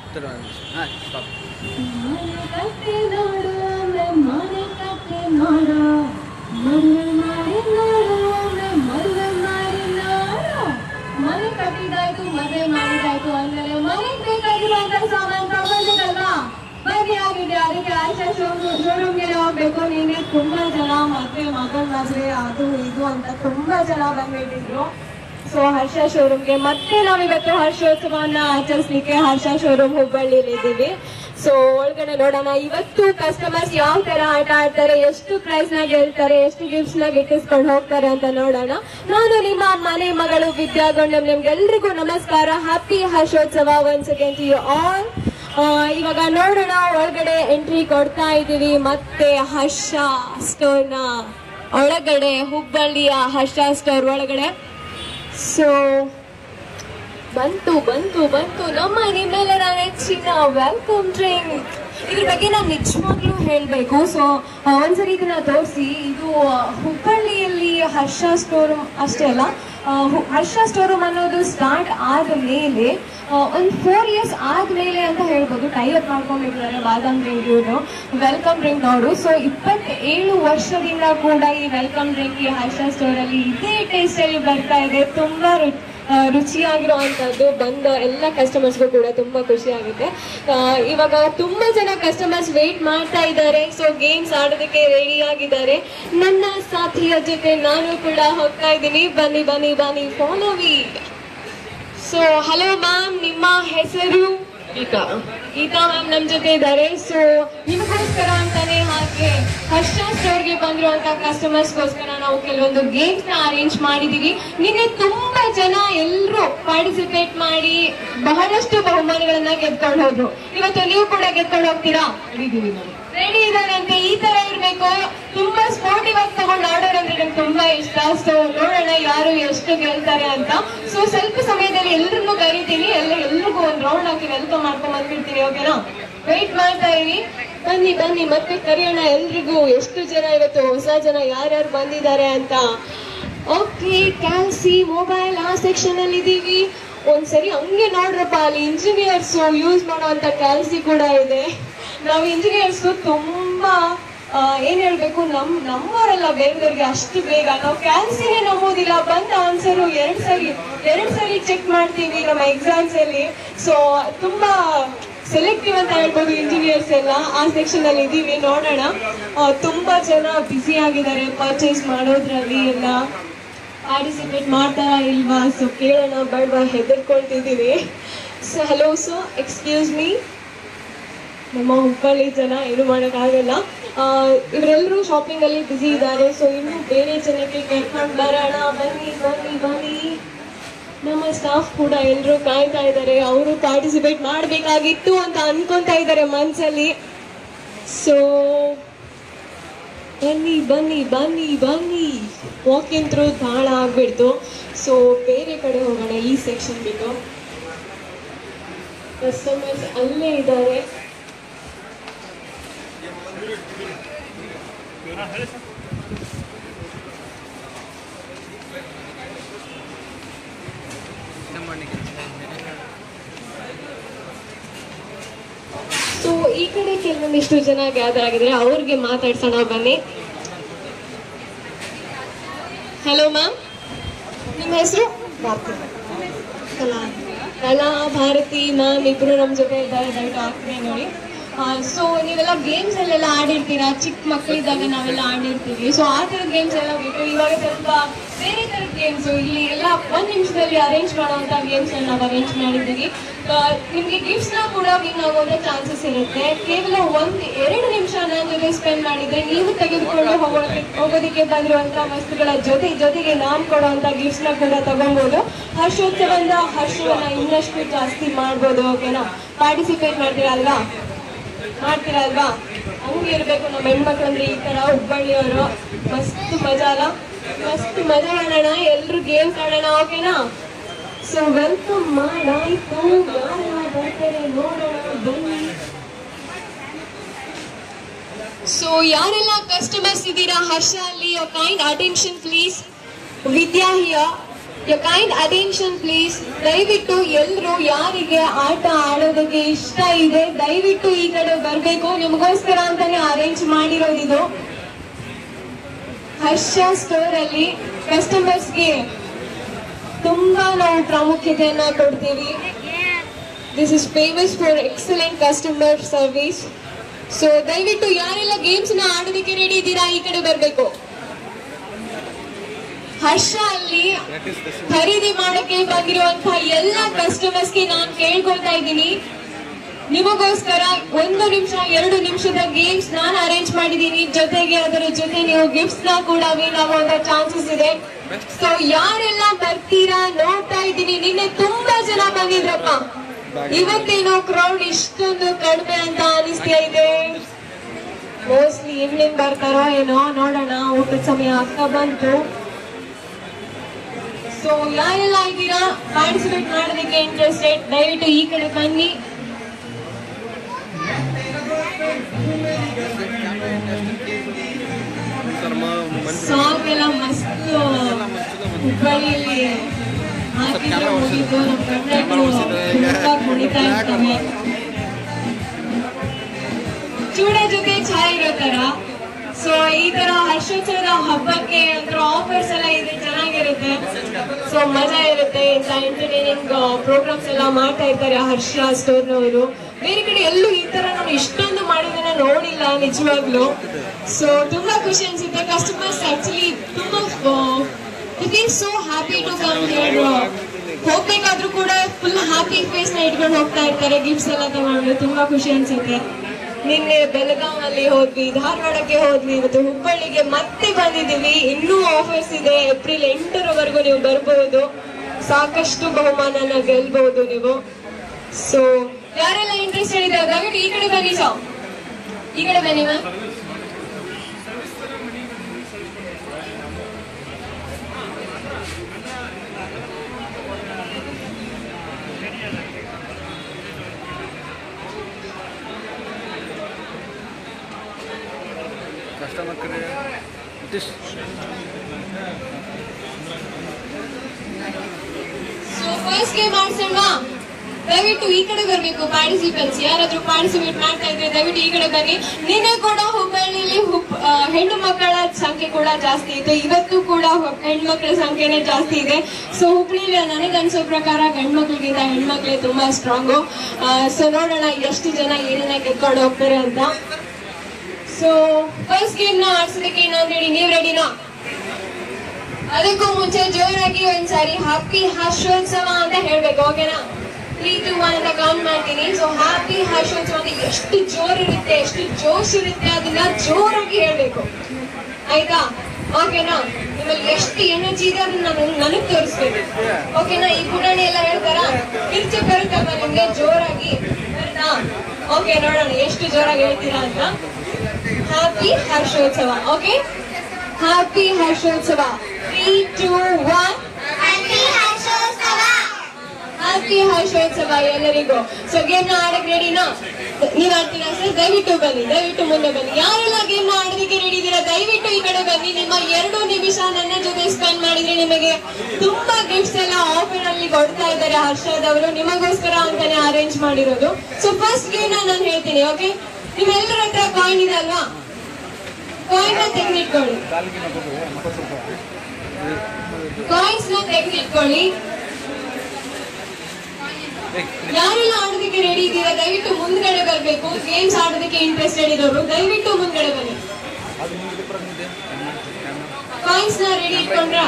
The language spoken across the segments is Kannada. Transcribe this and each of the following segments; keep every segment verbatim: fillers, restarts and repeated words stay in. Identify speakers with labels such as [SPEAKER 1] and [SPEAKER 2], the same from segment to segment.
[SPEAKER 1] ಮನೆ ಕಟ್ಟಿದಾಯ್ತು, ಮದುವೆ ಮಾಡಿದಾಯ್ತು ಅಂದ್ಮೇಲೆ ಮನೆಗೆ ಬೇಕಾಗಿರುವಂತ ಸಾಮಾನು ತಗೊಂಡಿರಲ್ವಾ? ಬನ್ನಿ ಆಗಿದೆ. ಅದಕ್ಕೆ ಆಶಾ ಶೋರೂಮ್ಗೆ ಹೋಗ್ಬೇಕು. ನೀನೆ ತುಂಬಾ ಜನ ಮದುವೆ, ಮಗಳ ಮದುವೆ, ಅದು ಇದು ಅಂತ ತುಂಬಾ ಜನ ಬಂದ್ಬಿಟ್ಟಿದ್ರು. ಸೊ ಹರ್ಷ ಶೋರೂಮ್ಗೆ ಮತ್ತೆ ನಾವಿವತ್ತು ಹರ್ಷೋತ್ಸವವನ್ನ ಆಚರಿಸ್ಲಿಕ್ಕೆ ಹರ್ಷ ಶೋರೂಮ್ ಹುಬ್ಬಳ್ಳಿಲಿ ಇದ್ದೀವಿ. ಸೊ ಒಳಗಡೆ ನೋಡೋಣ ಇವತ್ತು ಕಸ್ಟಮರ್ಸ್ ಯಾವ ತರ ಆಟ ಆಡ್ತಾರೆ, ಎಷ್ಟು ಪ್ರೈಸ್ ನ ಗೆಲ್ತಾರೆ, ಎಷ್ಟು ಗಿಫ್ಟ್ಸ್ ನ ಗಿಟ್ಟಿಸ್ಕೊಂಡು ಹೋಗ್ತಾರೆ ಅಂತ ನೋಡೋಣ. ನಾನು ನಿಮ್ಮ ಮನೆ ಮಗಳು ವಿದ್ಯಾಗೊಂಡಂ, ನಿಮ್ಗೆಲ್ರಿಗೂ ನಮಸ್ಕಾರ. Happy Harshotsava once again to you all. ಇವಾಗ ನೋಡೋಣ, ಒಳಗಡೆ ಎಂಟ್ರಿ ಕೊಡ್ತಾ ಇದೀವಿ. ಮತ್ತೆ ಹರ್ಷ ಸ್ಟೋರ್ ನ ಒಳಗಡೆ, ಹುಬ್ಬಳ್ಳಿಯ ಹರ್ಷ ಸ್ಟೋರ್ ಒಳಗಡೆ. ಸೊ ಬಂತು ಬಂತು ಬಂತು ನಮ್ಮ ನಿಮ್ಮೆಲ್ಲರ ನೆಚ್ಚಿನ ವೆಲ್ಕಮ್ ಡ್ರಿಂಕ್. ಇದ್ರ ಬಗ್ಗೆ ನಾನು ನಿಜವಾಗ್ಲೂ ಹೇಳ್ಬೇಕು. ಸೊ ಒಂದ್ಸರಿ ಇದನ್ನ ತೋರಿಸಿ. ಇದು ಹುಬ್ಬಳ್ಳಿಯಲ್ಲಿ ಹರ್ಷ ಸ್ಟೋರ್ ಅಷ್ಟೇ ಅಲ್ಲ, ಹರ್ಷ ಸ್ಟೋರ್ ರೂಮ್ ಅನ್ನೋದು ಸ್ಟಾರ್ಟ್ ಆದ ಮೇಲೆ ಒಂದು ಫೋರ್ ಇಯರ್ಸ್ ಆದ್ಮೇಲೆ ಅಂತ ಹೇಳ್ಬೋದು ಟೈ ಅಪ್ ಮಾಡ್ಕೊಂಡಿದ್ದಾರೆ ಬಾದಾಮ್ ಡ್ರಿಂಕ್ ಇವರು ವೆಲ್ಕಮ್ ಡ್ರಿಂಕ್ ನೋಡು. ಸೊ ಇಪ್ಪತ್ತೇಳು ವರ್ಷದಿಂದ ಕೂಡ ಈ ವೆಲ್ಕಮ್ ಡ್ರಿಂಕ್ ಈ ಹರ್ಷ ಸ್ಟೋರ್ ಅಲ್ಲಿ ಇದೇ ಟೇಸ್ಟ್ ಅಲ್ಲಿ ಬರ್ತಾ ಇದೆ. ತುಂಬಾ ರುಚಿಯಾಗಿರುವಂತದ್ದು. ಬಂದ ಎಲ್ಲ ಕಸ್ಟಮರ್ಸ್ಗೂ ಕೂಡ ತುಂಬಾ ಖುಷಿ ಆಗುತ್ತೆ. ಇವಾಗ ತುಂಬಾ ಜನ ಕಸ್ಟಮರ್ಸ್ ವೇಟ್ ಮಾಡ್ತಾ ಇದ್ದಾರೆ. ಸೊ ಗೇಮ್ಸ್ ಆಡೋದಕ್ಕೆ ರೆಡಿ ಆಗಿದ್ದಾರೆ. ನನ್ನ ಸಾಥಿಯ ಜೊತೆ ನಾನು ಕೂಡ ಹೋಗ್ತಾ ಇದ್ದೀನಿ. ಬನ್ನಿ ಬನ್ನಿ ಬನ್ನಿ, follow me. So hello ma'am, ನಿಮ್ಮ ಹೆಸರು? ಗೀತಾ. ಗೀತಾ ಮ್ಯಾಮ್ ನಮ್ ಜೊತೆ ಇದ್ದಾರೆ. ಸೊ ನಿಮಗೋಸ್ಕರ ಅಂತಾನೆ ಹಾಗೆ ಹರ್ಷ ಸ್ಟೋರ್ಗೆ ಬಂದಿರುವಂತ ಕಸ್ಟಮರ್ಸ್ಗೋಸ್ಕರ ನಾವು ಕೆಲವೊಂದು ಗೇಮ್ಸ್ ನ ಅರೇಂಜ್ ಮಾಡಿದೀವಿ. ನಿನ್ನೆ ತುಂಬಾ ಜನ ಎಲ್ಲರೂ ಪಾರ್ಟಿಸಿಪೇಟ್ ಮಾಡಿ ಬಹಳಷ್ಟು ಬಹುಮಾನಗಳನ್ನ ಗೆದ್ಕೊಂಡು ಹೋದ್ರು. ಇವತ್ತು ನೀವು ಕೂಡ ಗೆದ್ಕೊಂಡು ಹೋಗ್ತೀರಾ? ರೆಡಿ ಇದಾರಂತೆ. ಈ ತರ ಇರ್ಬೇಕು. ತುಂಬಾ ಸ್ಪೋರ್ಟಿವ್ ಆಗಿ ತಗೊಂಡು ಆಡೋರು ಅಂದ್ರೆ ನಂಗೆ ತುಂಬಾ ಇಷ್ಟ. ಸೊ ನೋಡೋಣ ಯಾರು ಎಷ್ಟು ಗೆಲ್ತಾರೆ ಅಂತ. ಸೊ ಸ್ವಲ್ಪ ಸಮಯದಲ್ಲಿ ಎಲ್ರಿಗೂ ಕರಿತೀನಿ. ಎಲ್ಲ ಎಲ್ರಿಗೂ ಒಂದ್ ರೌಂಡ್ ಹಾಕಿ ವೆಲ್ಕಮ್ ಮಾಡ್ಕೊಂಡ್ ಬಂದ್ಬಿಡ್ತೀನಿ. ಓಕೆನಾ? ವೆಯ್ಟ್ ಮಾಡ್ತಾ ಇರಿ. ಬನ್ನಿ ಬನ್ನಿ, ಮತ್ತೆ ಕರೆಯೋಣ ಎಲ್ರಿಗೂ. ಎಷ್ಟು ಜನ ಇವತ್ತು ಹೊಸ ಜನ ಯಾರ್ಯಾರು ಬಂದಿದ್ದಾರೆ ಅಂತ. ಓಕೆ, ಕ್ಯಾಲ್ಸಿ ಮೊಬೈಲ್ ಆ ಸೆಕ್ಷನ್ ಅಲ್ಲಿ ಇದೀವಿ. ಒಂದ್ಸರಿ ಹಂಗೆ ನೋಡ್ರಪ್ಪ, ಅಲ್ಲಿ ಇಂಜಿನಿಯರ್ಸ್ ಯೂಸ್ ಮಾಡುವಂತ ಕ್ಯಾಲ್ಸಿ ಕೂಡ ಇದೆ. ನಾವು ಇಂಜಿನಿಯರ್ಸ್ ತುಂಬಾ ಏನ್ ಹೇಳ್ಬೇಕು, ನಮ್ ನಮ್ಮವರೆಲ್ಲ ಬೇರೆದವ್ರಿಗೆ ಅಷ್ಟು ಬೇಗ ನಾವು ಕ್ಯಾಲ್ಸಿನೇ ನಂಬೋದಿಲ್ಲ. ಬಂದ ಒಂದ್ಸರಿ ಎರಡ್ ಸರಿ ಎರಡ್ ಸರಿ ಚೆಕ್ ಮಾಡ್ತೀವಿ ನಮ್ಮ ಎಕ್ಸಾಮ್ಸ್ ಅಲ್ಲಿ. ಸೊ ತುಂಬಾ ಸೆಲೆಕ್ಟಿವ್ ಅಂತ ಹೇಳ್ಬೋದು ಇಂಜಿನಿಯರ್ಸ್ ಎಲ್ಲ. ಆ ಸೆಕ್ಷನ್ ಅಲ್ಲಿ ಇದೀವಿ. ನೋಡೋಣ, ತುಂಬಾ ಜನ ಬ್ಯುಸಿ ಆಗಿದ್ದಾರೆ ಪರ್ಚೇಸ್ ಮಾಡೋದ್ರಲ್ಲಿ ಎಲ್ಲ. ಪಾರ್ಟಿಸಿಪೇಟ್ ಮಾಡ್ತಾರಾ ಇಲ್ವಾ? ಸೊ ಕೇಳೋಣ ಬೇಡವಾ, ಹೆದರ್ಕೊಳ್ತಿದ್ದೀವಿ. So hello sir, excuse me. ನಮ್ಮ ಹುಬ್ಬಳ್ಳಿ ಜನ ಏನು ಮಾಡೋಕ್ಕಾಗಲ್ಲ. ಇವರೆಲ್ಲರೂ ಶಾಪಿಂಗ್ ಅಲ್ಲಿ ಬ್ಯುಸಿ ಇದ್ದಾರೆ. ಸೊ ಇನ್ನು ಬೇರೆ ಜನಕ್ಕೆ ಕರ್ಕೊಂಡು ಬರೋಣ. ಬನ್ನಿ ಬನ್ನಿ ಬನ್ನಿ. ನಮ್ಮ ಸ್ಟಾಫ್ ಕೂಡ ಎಲ್ಲರೂ ಕಾಯ್ತಾ ಇದ್ದಾರೆ. ಅವರು ಪಾರ್ಟಿಸಿಪೇಟ್ ಮಾಡಬೇಕಾಗಿತ್ತು ಅಂತ ಅನ್ಕೊಂತಾ ಇದ್ದಾರೆ ಮನ್ಸಲ್ಲಿ. ಸೊ ಬನ್ನಿ ಬನ್ನಿ ಬನ್ನಿ ಬನ್ನಿ. ವಾಕಿಂಗ್ ಥ್ರೂ ಬಹಳ ಆಗ್ಬಿಡ್ತು. ಸೊ ಬೇರೆ ಕಡೆ ಹೋಗೋಣ, ಈ ಸೆಕ್ಷನ್ ಬಿಟ್ಟು. ಕಸ್ಟಮರ್ಸ್ ಅಲ್ಲೇ ಇದ್ದಾರೆ. ಸೊ ಈ ಕಡೆ ಕೆಲವೊಂದಿಷ್ಟು ಜನ ಗ್ಯಾದರ್ ಆಗಿದ್ರೆ ಅವ್ರಿಗೆ ಮಾತಾಡ್ಸೋಣ ಬನ್ನಿ. ಹಲೋ ಮ್ಯಾಮ್, ನಿಮ್ಮ ಹೆಸರು? ಕಲಾ. ಕಲಾ ಭಾರತಿ ಮ್ಯಾಮ್ ಇಬ್ರು ನಮ್ಮ ಜೊತೆ ಇದ್ದಾರೆ. ದಯವಿಟ್ಟು ಆಗ್ತದೆ ನೋಡಿ. ಸೊ ನೀವೆಲ್ಲ ಗೇಮ್ಸ್ ಅಲ್ಲೆಲ್ಲ ಆಡಿರ್ತೀರಾ, ಚಿಕ್ಕ ಮಕ್ಕಳಿದ್ದಾಗ ನಾವೆಲ್ಲ ಆಡಿರ್ತೀವಿ. ಸೊ ಆ ಥರದ ಗೇಮ್ಸ್ ಎಲ್ಲ ಬೇಕು. ಇವಾಗ ಸ್ವಲ್ಪ ಬೇರೆ ಥರದ ಗೇಮ್ಸ್ ಇಲ್ಲಿ ಎಲ್ಲ ಒಂದ್ ನಿಮಿಷದಲ್ಲಿ ಅರೇಂಜ್ ಮಾಡುವಂತ ಗೇಮ್ಸ್ ನಾವು ಅರೇಂಜ್ ಮಾಡಿದ್ದೀವಿ. ನಿಮ್ಗೆ ಗಿಫ್ಟ್ಸ್ ನ ಕೂಡ ವಿನ್ ಆಗೋದ ಚಾನ್ಸಸ್ ಇರುತ್ತೆ. ಕೇವಲ ಒಂದ್ ಎರಡು ನಿಮಿಷ ನನ್ನ ಜೊತೆ ಸ್ಪೆಂಡ್ ಮಾಡಿದ್ರೆ ನೀವು ತೆಗೆದುಕೊಂಡು ಹೋಗೋದಕ್ಕೆ ಹೋಗೋದಕ್ಕೆ ಬಂದಿರುವಂತ ವಸ್ತುಗಳ ಜೊತೆ ಜೊತೆಗೆ ನಾನು ಕೊಡುವಂತ ಗಿಫ್ಟ್ಸ್ ನ ಕೂಡ ತಗೊಬಹುದು. ಹರ್ಷೋತ್ಸವದಿಂದ ಹರ್ಷವನ್ನ ಇನ್ನಷ್ಟು ಜಾಸ್ತಿ ಮಾಡ್ಬೋದು. ಓಕೆನಾ? ಪಾರ್ಟಿಸಿಪೇಟ್ ಮಾಡ್ತೀರಾ ಅಲ್ವಾ? ಮಾಡ್ತೀರಾ ಅಲ್ವಾ? ಹಂಗೆ ಇರ್ಬೇಕು ನಮ್ಮ ಹೆಣ್ಮಕ್ಳು ಅಂದ್ರೆ. ಈ ತರ ಹುಬ್ಬಳ್ಳಿಯವರು ಮಸ್ತ್ ಮಜಾ ಅಲ್ಲ, ಮಸ್ತ್ ಮಜಾ ಮಾಡೋಣ, ಎಲ್ರು ಗೇಮ್ಸ್ ಆಡೋಣ. ಓಕೆನಾ? ಸೊ ವೆಲ್ಕಮ್ ಮಾಡಾಯ್ತು. ಯಾರು ಬರ್ತಾರೆ ನೋಡೋಣ ಬನ್ನಿ. ಸೊ ಯಾರೆಲ್ಲ ಕಸ್ಟಮರ್ಸ್ ಇದ್ದೀರಾ ಹರ್ಷ ಅಲ್ಲಿ, kind attention please. Vidya here, Your kind attention please. ದಯವಿಟ್ಟು ಎಲ್ಲರೂ ಯಾರಿಗೆ ಆಟ ಆಡೋದಕ್ಕೆ ಇಷ್ಟ ಇದೆ ದಯವಿಟ್ಟು ಈ ಕಡೆ ಬರ್ಬೇಕು. ನಿಮಗೋಸ್ಕರ ಅಂತಾನೆ ಅರೇಂಜ್ ಮಾಡಿರೋದಿದು. ಹರ್ಷ ಸ್ಟೋರ್ ಅಲ್ಲಿ ಕಸ್ಟಮರ್ಸ್ಗೆ ತುಂಬಾ ನಾವು ಪ್ರಾಮುಖ್ಯತೆಯನ್ನ ಕೊಡ್ತೀವಿ. This is famous for excellent customer service. So ದಯವಿಟ್ಟು ಯಾರೆಲ್ಲ ಗೇಮ್ಸ್ ನ ಆಡೋದಕ್ಕೆ ರೆಡಿ ಇದ್ದೀರಾ ಈ ಕಡೆ ಬರ್ಬೇಕು. ಹರ್ಷ ಅಲ್ಲಿ ಖರೀದಿ ಮಾಡಕ್ಕೆ ಬಂದಿರುವಂತಹ ಎಲ್ಲ ಕಸ್ಟಮರ್ಸ್ಗೆ ನಾನು ಕೇಳ್ಕೊಳ್ತಾ ಇದ್ದೀನಿ, ನಿಮಗೋಸ್ಕರ ಒಂದು ನಿಮಿಷ ಎರಡು ನಿಮಿಷದ ಗೇಮ್ಸ್ ನಾನು ಅರೇಂಜ್ ಮಾಡಿದ್ದೀನಿ. ಜೊತೆಗೆ ಅದರ ಜೊತೆ ನೀವು ಗಿಫ್ಟ್ಸ್ ನ ಕೂಡ ವಿನ್ ಆಗುವಂತ ಚಾನ್ಸಸ್ ಇದೆ. ಸೊ ಯಾರೆಲ್ಲ ಬರ್ತೀರಾ ನೋಡ್ತಾ ಇದ್ದೀನಿ. ನಿನ್ನೆ ತುಂಬಾ ಜನ ಬಂದಿದ್ರಪ್ಪ, ಇವತ್ತೇನೋ ಕ್ರೌಡ್ ಇಷ್ಟೊಂದು ಕಡಿಮೆ ಅಂತ ಅನಿಸ್ತಾ ಇದೆ. ಮೋಸ್ಟ್ಲಿ ಇನ್ನೇನ್ ಬರ್ತಾರೋ ಏನೋ ನೋಡೋಣ. ಊಟದ ಸಮಯ ಆಗ್ತಾ ಬಂತು. ಸೊ ಯಾರೆಲ್ಲ ಇದ್ದೀರಾ ಪಾರ್ಟಿಸಿಪೇಟ್ ಮಾಡೋದಕ್ಕೆ ಇಂಟ್ರೆಸ್ಟೆಡ್ ದಯವಿಟ್ಟು ಈ ಕಡೆ ಬನ್ನಿ. ಸಾಂಗ್ ಎಲ್ಲ ಮಸ್ತ್ ಹುಬ್ಬಳ್ಳಿಯಲ್ಲಿ ಹಾಕಿದ್ರೆ ಮುಗಿದು ನಮ್ಮ ಕನ್ನಡ ಕುಣಿತಾ ಇರ್ತವೆ. ಚೂಡ ಜೊತೆ ಛಾಯ್ ಇರೋ ತರ. ಸೊ ಈ ತರ ಹರ್ಷೋತ್ಸವದ ಹಬ್ಬಕ್ಕೆ ಆಫರ್ಸ್ ಎಲ್ಲ ಇದೆ, ಚೆನ್ನಾಗಿರುತ್ತೆ. ಸೊ ಮಜಾ ಇರುತ್ತೆ. ಇಂಥ ಎಂಟರ್ಟೈನಿಂಗ್ ಪ್ರೋಗ್ರಾಮ್ಸ್ ಎಲ್ಲ ಮಾಡ್ತಾ ಇರ್ತಾರೆ ಹರ್ಷ ಸ್ಟೋರ್ನವರು. ಬೇರೆ ಕಡೆ ಎಲ್ಲೂ ಈ ತರ ನಾನು ಇಷ್ಟೊಂದು ಮಾಡೋದನ್ನ ನೋಡಿಲ್ಲ ನಿಜವಾಗ್ಲು. ಸೊ ತುಂಬಾ ಖುಷಿ ಅನ್ಸುತ್ತೆ. ಕಸ್ಟಮರ್ಸ್ ಆಕ್ಚುಲಿ ತುಂಬಾ so happy to come here. ಹೋಗ್ಬೇಕಾದ್ರೂ ಕೂಡ ಫುಲ್ ಹ್ಯಾಪಿ ಫೇಸ್ ನ ಇಟ್ಕೊಂಡು ಹೋಗ್ತಾ ಇರ್ತಾರೆ ಗಿಫ್ಟ್ಸ್ ಎಲ್ಲ ತಗೊಂಡು. ತುಂಬಾ ಖುಷಿ ಅನ್ಸುತ್ತೆ. ನಿನ್ನೆ ಬೆಳಗಾವಲ್ಲಿ ಹೋದ್ವಿ, ಧಾರವಾಡಕ್ಕೆ ಹೋದ್ವಿ, ಇವತ್ತು ಹುಬ್ಬಳ್ಳಿಗೆ ಮತ್ತೆ ಬಂದಿದ್ದೀವಿ. ಇನ್ನೂ ಆಫರ್ಸ್ ಇದೆ. ಏಪ್ರಿಲ್ ಎಂಟರವರೆಗೂ ನೀವು ಬರ್ಬಹುದು. ಸಾಕಷ್ಟು ಬಹುಮಾನನ ಗೆಲ್ಬಹುದು ನೀವು. ಸೊ ಯಾರೆಲ್ಲ ಇಂಟ್ರೆಸ್ಟೆಡ್ ಇದೆ ದಯವಿಟ್ಟು ಈ ಕಡೆ ಬನ್ನಿ. ಸಾ ಈ ಕಡೆ ಬನ್ನಿ ma'am.
[SPEAKER 2] Customer care this
[SPEAKER 1] so first game ಆಡ್ಸೋಣ. ದಯವಿಟ್ಟು ಈ ಕಡೆ ಬರಬೇಕು ಪಾರ್ಟಿಸಿಪೆಂಟ್ಸ್. ಯಾರಾದ್ರೂ ಪಾರ್ಟಿಸಿಪೇಟ್ ಮಾಡ್ತಾ ಇದ್ರೆ ದಯವಿಟ್ಟು ಈ ಕಡೆ ಬನ್ನಿ. ನಿನ್ನೆ ಕೂಡ ಹುಬ್ಬಳ್ಳಿಯಲ್ಲಿ ಹೆಣ್ಣು ಮಕ್ಕಳ ಸಂಖ್ಯೆ ಕೂಡ ಜಾಸ್ತಿ ಇತ್ತು. ಇವತ್ತು ಕೂಡ ಹೆಣ್ಮಕ್ಳ ಸಂಖ್ಯೆನೇ ಜಾಸ್ತಿ ಇದೆ. ಸೊ ಹುಬ್ಬಳ್ಳಿಯಲ್ಲಿ ನನಗನ್ಸೋ ಪ್ರಕಾರ ಗಂಡು ಮಕ್ಳಿಗಿಂತ ಹೆಣ್ಮಕ್ಳೇ ತುಂಬಾ ಸ್ಟ್ರಾಂಗು. ಸೊ ನೋಡೋಣ ಎಷ್ಟು ಜನ ಏನೇನ ಗೆದ್ಕೊಂಡು ಹೋಗ್ತಾರೆ ಅಂತ. ಸೊ ಫಸ್ಟ್ ಗೇಮ್ ನ ಆಡ್ಸೋದಕ್ಕೆ ನಾನು ರೆಡಿ, ನೀವ್ ರೆಡಿನಾ? ಅದಕ್ಕೂ ಮುಂಚೆ ಜೋರಾಗಿ ಒಂದ್ಸಾರಿ ಹ್ಯಾಪಿ ಹರ್ಷೋತ್ಸವ ಅಂತ ಹೇಳ್ಬೇಕು. ಓಕೆನಾ? ತ್ರೀ ಟು ಒನ್ ಅಂತ ಕೌಂಟ್ ಮಾಡ್ತೀನಿ. ಸೊ ಹ್ಯಾಪಿ ಹರ್ಷೋತ್ಸವ ಅಂತ ಎಷ್ಟು ಜೋರ್ ಇರುತ್ತೆ, ಎಷ್ಟು ಜೋಶ್ ಇರುತ್ತೆ, ಅದನ್ನ ಜೋರಾಗಿ ಹೇಳ್ಬೇಕು. ಆಯ್ತಾ? ಓಕೆನಾ? ನಿಮ್ಮಲ್ಲಿ ಎಷ್ಟು ಎನರ್ಜಿ ಇದೆ ಅದನ್ನ ನನಗ್ ತೋರಿಸ್ಬೇಕು. ಓಕೆನಾ? ಈ ಪುಟಾಣಿ ಎಲ್ಲ ಹೇಳ್ತಾರ ಕಿರ್ಚಿ ಬರುತ್ತಪ್ಪ ನಿಮ್ಗೆ ಜೋರಾಗಿ ಬರುತ್ತಾ? ಓಕೆ, ನೋಡೋಣ ಎಷ್ಟು ಜೋರಾಗಿ ಹೇಳ್ತೀರಾ ಅಂತ. Happy Harshotsava. Okay, happy Harshotsava. Three two one. Happy Harshotsava. Happy Harshotsava ಎಲ್ಲರಿಗೂ. ಸೊ ಗೇಮ್ ನ ಆಡಕ್ ರೆಡಿನಾ? ನೀವ್ ಆಡ್ತೀರಾ ಸರ್? ದಯವಿಟ್ಟು ಬನ್ನಿ, ದಯವಿಟ್ಟು ಮುಂದೆ ಬನ್ನಿ. ಯಾರೆಲ್ಲ ಗೇಮ್ ನ ಆಡೋದಕ್ಕೆ ರೆಡಿ ಇದ್ದೀರಾ ದಯವಿಟ್ಟು ಈ ಕಡೆ ಬನ್ನಿ. ನಿಮ್ಮ ಎರಡು ನಿಮಿಷ ನನ್ನ ಜೊತೆ ಸ್ಪೆಂಡ್ ಮಾಡಿದ್ರೆ ನಿಮಗೆ ತುಂಬಾ ಗಿಫ್ಟ್ಸ್ ಎಲ್ಲ ಆಫರ್ ಅಲ್ಲಿ ಕೊಡ್ತಾ ಇದ್ದಾರೆ ಹರ್ಷದವರು. ನಿಮಗೋಸ್ಕರ ಅಂತಾನೆ ಅರೇಂಜ್ ಮಾಡಿರೋದು. ಸೊ ಫಸ್ಟ್ ಗೇಮ್ ನ ನಾನು ಹೇಳ್ತೀನಿ. ಓಕೆ, ನಿಮ್ಮೆಲ್ಲರ ಹತ್ರ ಕಾಯಿನ್ ಇದೆ ಅಲ್ವಾ? ಕಾಯಿನ್ ನ ತೆಗೆದಿಟ್ಕೊಳ್ಳಿ. ಕಾಯಿನ್ಸ್ ನ ತೆಗೆದಿಟ್ಕೊಳ್ಳಿ. ಯಾರೆಲ್ಲ ಆಡೋದಕ್ಕೆ ರೆಡಿ ಇದ್ದೀರಾ ದಯವಿಟ್ಟು ಮುಂದ್ಗಡೆ ಬರ್ಬೇಕು. ಗೇಮ್ಸ್ ಆಡೋದಕ್ಕೆ ಇಂಟ್ರೆಸ್ಟೆಡ್ ಇರೋರು ದಯವಿಟ್ಟು ಮುಂದ್ಗಡೆ ಬನ್ನಿ. ಕಾಯಿನ್ಸ್ ನ ರೆಡಿ ಇಟ್ಕೊಂಡ್ರ?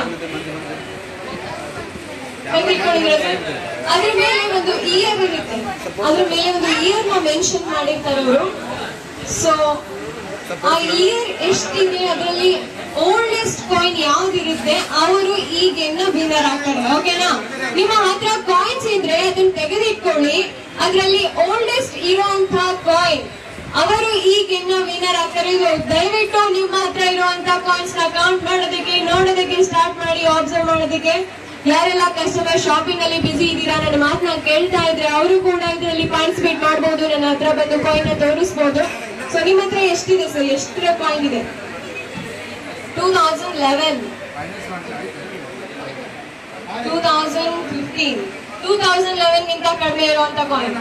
[SPEAKER 1] ಅದ್ರ ಮೇಲೆ ಒಂದು ಇಯರ್ ಇರುತ್ತೆ, ಅದ್ರ ಮೇಲೆ ಒಂದು ಇಯರ್ ನ ಮೆನ್ಷನ್ ಮಾಡಿರ್ತಾರೆ ಅವರು. ಸೊ ಆ ಇಯರ್ ಎಷ್ಟಿದೆ ಅದರಲ್ಲಿ ಓಲ್ಡೆಸ್ಟ್ ಕಾಯಿನ್ ಯಾವ್ದಿರುತ್ತೆ ಅವರು ಈ ಗೇಮ್ ನ ವಿನ್ನರ್ ಆಗ್ತಾರೆ. ಓಕೆನಾ? ನಿಮ್ಮ ಹತ್ರ ಕಾಯಿನ್ಸ್ ಇದ್ರೆ ಅದನ್ನ ತೆಗೆದಿಟ್ಕೊಳ್ಳಿ. ಅದರಲ್ಲಿ ಓಲ್ಡೆಸ್ಟ್ ಇರುವಂತ ಕಾಯಿನ್ ಅವರು ಈ ಗೇಮ್ ನ ವಿನ್ನರ್ ಆಗ್ತಾರೆ. ದಯವಿಟ್ಟು ನಿಮ್ಮ ಹತ್ರ ಇರುವಂತ ಕಾಯಿನ್ಸ್ ನ ಕೌಂಟ್ ಮಾಡೋದಕ್ಕೆ, ನೋಡೋದಕ್ಕೆ ಸ್ಟಾರ್ಟ್ ಮಾಡಿ, ಅಬ್ಸರ್ವ್ ಮಾಡೋದಕ್ಕೆ. ಯಾರೆಲ್ಲ ಕಸ್ಟಮರ್ ಶಾಪಿಂಗ್ ಅಲ್ಲಿ ಬಿಸಿ ಇದ್ದೀರಾ, ನನ್ನ ಮಾತನ್ನ ಕೇಳ್ತಾ ಇದ್ರೆ ಅವರು ಕೂಡ ಇದರಲ್ಲಿ ಪಾರ್ಟಿಸಿಪೇಟ್ ಮಾಡಬಹುದು. ನನ್ನ ಹತ್ರ ಬಂದು ಕಾಯಿನ್ ನ ತೋರಿಸಬಹುದು. ಸೊ ನಿಮ್ಮ ಹತ್ರ ಎಷ್ಟಿದೆ ಸರ್? ಎಷ್ಟರ ಕಾಯಿನ್ ಇದೆ? Two thousand eleven two thousand fifteen two thousand eleven ಗಿಂತ ಕಡಿಮೆ ಇರುವಂತ ಕಾಯಿನ್.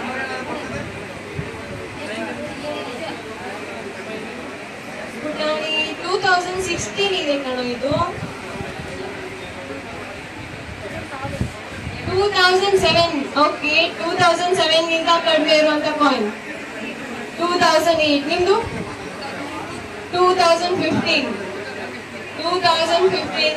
[SPEAKER 1] ಟೂ ತೌಸಂಡ್ ಸಿಕ್ಸ್ಟೀನ್ ಇದೆ ಕಣೋ ಇದು. Two thousand seven okay two thousand seven ಗಿಂತ ಕಡಿಮೆ ಇರುವಂತ ಕಾಯಿನ್. ಟೂ ತೌಸಂಡ್ ಏಟ್ ನಿಮ್ದು. Two thousand fifteen two thousand fifteen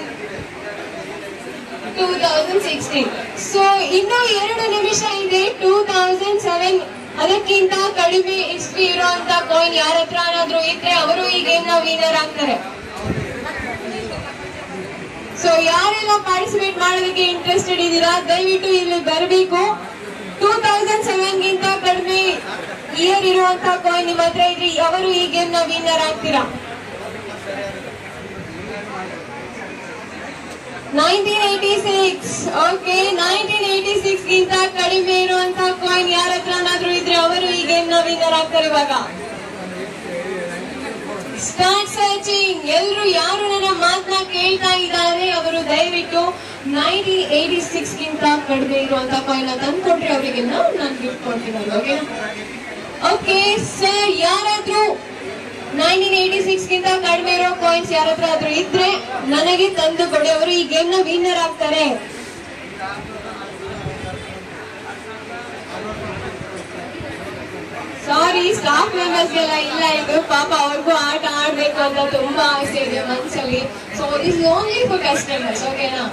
[SPEAKER 1] two thousand sixteen. So ಇನ್ನು ಎರಡು ನಿಮಿಷ ಇದೆ. ಟೂ ತೌಸಂಡ್ ಸೆವೆನ್ ಅದಕ್ಕಿಂತ ಕಡಿಮೆ ಹಿಸ್ಟ್ರಿ ಇರುವಂತ ಕಾಯಿನ್ ಯಾರ ಹತ್ರ ಏನಾದ್ರು ಇದ್ರೆ ಅವರು ಈ ಗೇಮ್ ನ ವಿನರ್ ಆಗ್ತಾರೆ. ಸೊ ಯಾರೆಲ್ಲ ಪಾರ್ಟಿಸಿಪೇಟ್ ಮಾಡೋದಕ್ಕೆ ಇಂಟ್ರೆಸ್ಟೆಡ್ ಇದ್ದೀರಾ ದಯವಿಟ್ಟು ಇಲ್ಲಿ ಬರಬೇಕು. ಟೂ ತೌಸಂಡ್ ಸೆವೆನ್ ಗಿಂತ ಕಡಿಮೆ ಇಯರ್ ಇರುವಂತ ಕಾಯಿನ್ ನಿಮ್ಮ ಹತ್ರ ಇದ್ರೆ ಅವರು ಈ ಗೇಮ್ ನ ವಿನ್ನರ್ ಆಗ್ತೀರಾ. Nineteen eighty six okay nineteen eighty six ಗಿಂತ ಕಡಿಮೆ ಇರುವಂತ ಕಾಯಿನ್ ಯಾರ ಹತ್ರನಾದ್ರೂ ಇದ್ರೆ ಅವರು ಈ ಗೇಮ್ ನ ವಿನ್ನರ್ ಆಗ್ತಾರೆ. ಇವಾಗ ಸ್ಟಾರ್ಟ್ ಸರ್ಚಿಂಗ್. ಎಲ್ರು ಯಾರು ನನ್ನ ಮಾತನ್ನ ಕೇಳ್ತಾ ಇದ್ದಾರೆ ಅವರು ದಯವಿಟ್ಟು ನೈನ್ಟೀನ್ ಏಟಿ ಸಿಕ್ಸ್ ಗಿಂತ ಕಡಿಮೆ ಇರುವಂತ ಕಾಯಿನ್ ತಂದ್ಕೊಟ್ರೆ ಅವರಿಗೆ ನಾನು ಗಿಫ್ಟ್ ಕೊಡ್ತೀನಿ. ಓಕೆ ಓಕೆ ಸರ್, ಯಾರಾದ್ರೂ ನೈನ್ಟೀನ್ ಏಟಿ ಸಿಕ್ಸ್ ಗಿಂತ ಕಡಿಮೆ ಇರೋ ಕಾಯಿನ್ಸ್ ಯಾರ ಹತ್ರ ಆದ್ರೂ ಇದ್ರೆ ನನಗೆ ತಂದು ಕೊಡಿ, ಅವರು ಈ ಗೇಮ್ ನ ವಿನ್ನರ್ ಆಗ್ತಾರೆ. ಸಾರಿ, ಸ್ಟಾಫ್ ಮೆಂಬರ್ಸ್ ಎಲ್ಲ ಇಲ್ಲ ಇದು. ಪಾಪ ಅವ್ರಿಗೂ ಆಟ ಆಡ್ಬೇಕು ಅಂತ ತುಂಬಾ ಆಸೆ ಇದೆ ಮನ್ಸಲ್ಲಿ. So this is only for customers. ಓಕೆನಾ?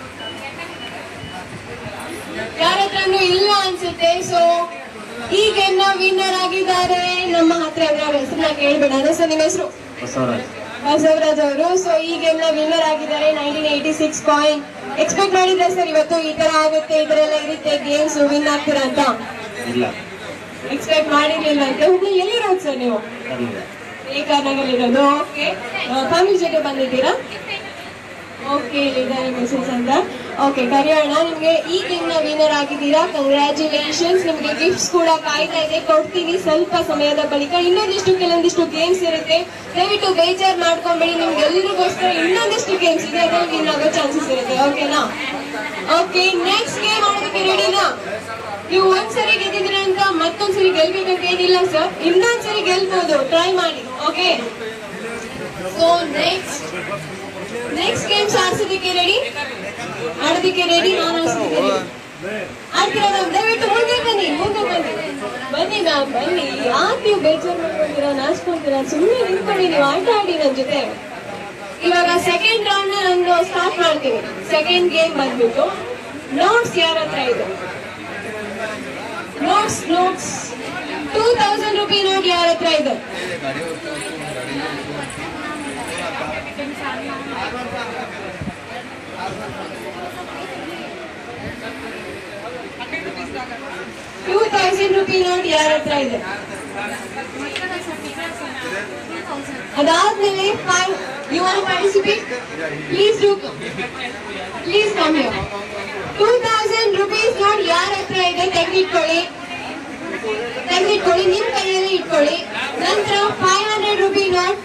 [SPEAKER 1] ಯಾರ ಹತ್ರನೂ ಇಲ್ಲ ಅನ್ಸುತ್ತೆ. ಸೊ ಈ ಗೇಮ್ ನ ವಿನ್ನರ್ ಆಗಿದ್ದಾರೆ ನಮ್ಮ ಹತ್ರ ಇದ್ರೆ ಅವ್ರ ಹೆಸರನ್ನ ಕೇಳ್ಬೇಡ. ಸರ್ ನಿಮ್ಮ ಹೆಸರು? ಬಸವರಾಜ್ ಅವರು. ಸೊ ಈ ಗೇಮ್ ನ ವಿನ್ನರ್ ಆಗಿದ್ದಾರೆ. Nineteen eighty six coin expect ಮಾಡಿದ್ರೆ ಸರ್ ಇವತ್ತು ಈ ತರ ಆಗುತ್ತೆ, ಈ ತರ ಎಲ್ಲ ಇರುತ್ತೆ ಗೇಮ್ಸ್ ವಿನ್ ಆಗ್ತೀರಾ ಅಂತ? ಎಕ್ಸ್ಪೆಕ್ಟ್ ಮಾಡಿರ್ಲಿಲ್ಲ ಅಂತ. ಹುಬ್ಳಿ ಎಲ್ಲಿರೋದು ಸರ್ ನೀವು? ಈ ಕಾರ್ನಗಲ್ಲಿ ಇರೋದು. ಓಕೆ, ಫ್ಯಾಮಿಲಿ ಜೊತೆ ಬಂದಿದ್ದೀರಾ? ಓಕೆ, ಇಲ್ಲಿದ್ದಾರೆ ಮೆಸೇಜ್ ಅಂತ. ಓಕೆ, ಕರೆಯೋಣ. ನಿಮ್ಗೆ ಈ ಗೇಮ್ ನ ವಿನ್ನರ್ ಆಗಿದ್ದೀರಾ, ಕಂಗ್ರ್ಯಾಚುಲೇಷನ್ಸ್. ನಿಮ್ಗೆ ಗಿಫ್ಟ್ಸ್ ಕೂಡ ಕಾಯ್ತಾ ಇದೆ, ಕೊಡ್ತೀನಿ ಸ್ವಲ್ಪ ಸಮಯದ ಬಳಿಕ. ಇನ್ನೊಂದಿಷ್ಟು ಕೆಲವೊಂದಿಷ್ಟು ಗೇಮ್ಸ್ ಇರುತ್ತೆ, ದಯವಿಟ್ಟು ಬೇಜಾರ್ ಮಾಡ್ಕೊಂಬೇಡಿ. ನಿಮ್ಗೆ ಎಲ್ರಿಗೋಸ್ಕರ ಇನ್ನೊಂದಿಷ್ಟು ಗೇಮ್ಸ್ ಇದೆ, ಅದ್ರಲ್ಲಿ ವಿನ್ ಆಗೋ ಚಾನ್ಸಸ್ ಇರುತ್ತೆ. ಓಕೆನಾ? ಓಕೆ, ನೆಕ್ಸ್ಟ್ ಗೇಮ್ ಆಡೋದಕ್ಕೆ ರೆಡಿನಾ? ನೀವು ಒಂದ್ಸರಿ ಗೆದ್ದಿದ್ರೆ ಅಂತ ಮತ್ತೊಂದ್ಸರಿ ಗೆಲ್ಬೇಕಂತ ಏನಿಲ್ಲ ಸರ್, ಇನ್ನೊಂದ್ಸರಿ ಗೆಲ್ಬಹುದು, ಟ್ರೈ ಮಾಡಿ. Okay, so next next games ಆಡ್ಸೋದಕ್ಕೆ ರೆಡಿ? ಆಡೋದಕ್ಕೆ ರೆಡಿ? ನಾನು ಆಡ್ಸೋದಕ್ಕೆ ಆಡ್ತೀರಾ ಮ್ಯಾಮ್? ದಯವಿಟ್ಟು ಮುಂದೆ ಬನ್ನಿ, ಮುಂದೆ ಬನ್ನಿ ಬನ್ನಿ ಮ್ಯಾಮ್ ಬನ್ನಿ. ಯಾಕೆ ನೀವು ಬೇಜಾರು ಮಾಡ್ಕೊಂತೀರಾ, ನಾಚ್ಕೊಂತೀರಾ? ಸುಮ್ಮನೆ ನಿಂತ್ಕೊಳ್ಳಿ, ನೀವು ಆಟ ಆಡಿ ನನ್ನ ಜೊತೆ. ಇವಾಗ ಸೆಕೆಂಡ್ ರೌಂಡ್ ನಾನು ಸ್ಟಾರ್ಟ್ ಮಾಡ್ತೀನಿ. ಸೆಕೆಂಡ್ ಗೇಮ್ ಬಂದ್ಬಿಟ್ಟು ನೋಟ್ಸ್ ಯಾರ ಹತ್ರ ಇದೆ? Notes notes two thousand rupee note ಯಾರ ಹತ್ರ ಇದೆ? ಟೂ ತೌಸಂಡ್ ರುಪಿ ನೋಟ್ ಯಾರ ಹತ್ರ ಇದೆ? ಅದಾದ್ಮೇಲೆ five you want participate? Please do, please come here. Two thousand rupees note ಯಾರ ಹತ್ರ ಇದೆ ತೆಗೆದಿಟ್ಕೊಳ್ಳಿ, ತೆಗೆದಿಟ್ಕೊಳ್ಳಿ, ನಿಮ್ ಕೈಯಲ್ಲಿ ಇಟ್ಕೊಳ್ಳಿ. ನಂತರ five hundred rupee note,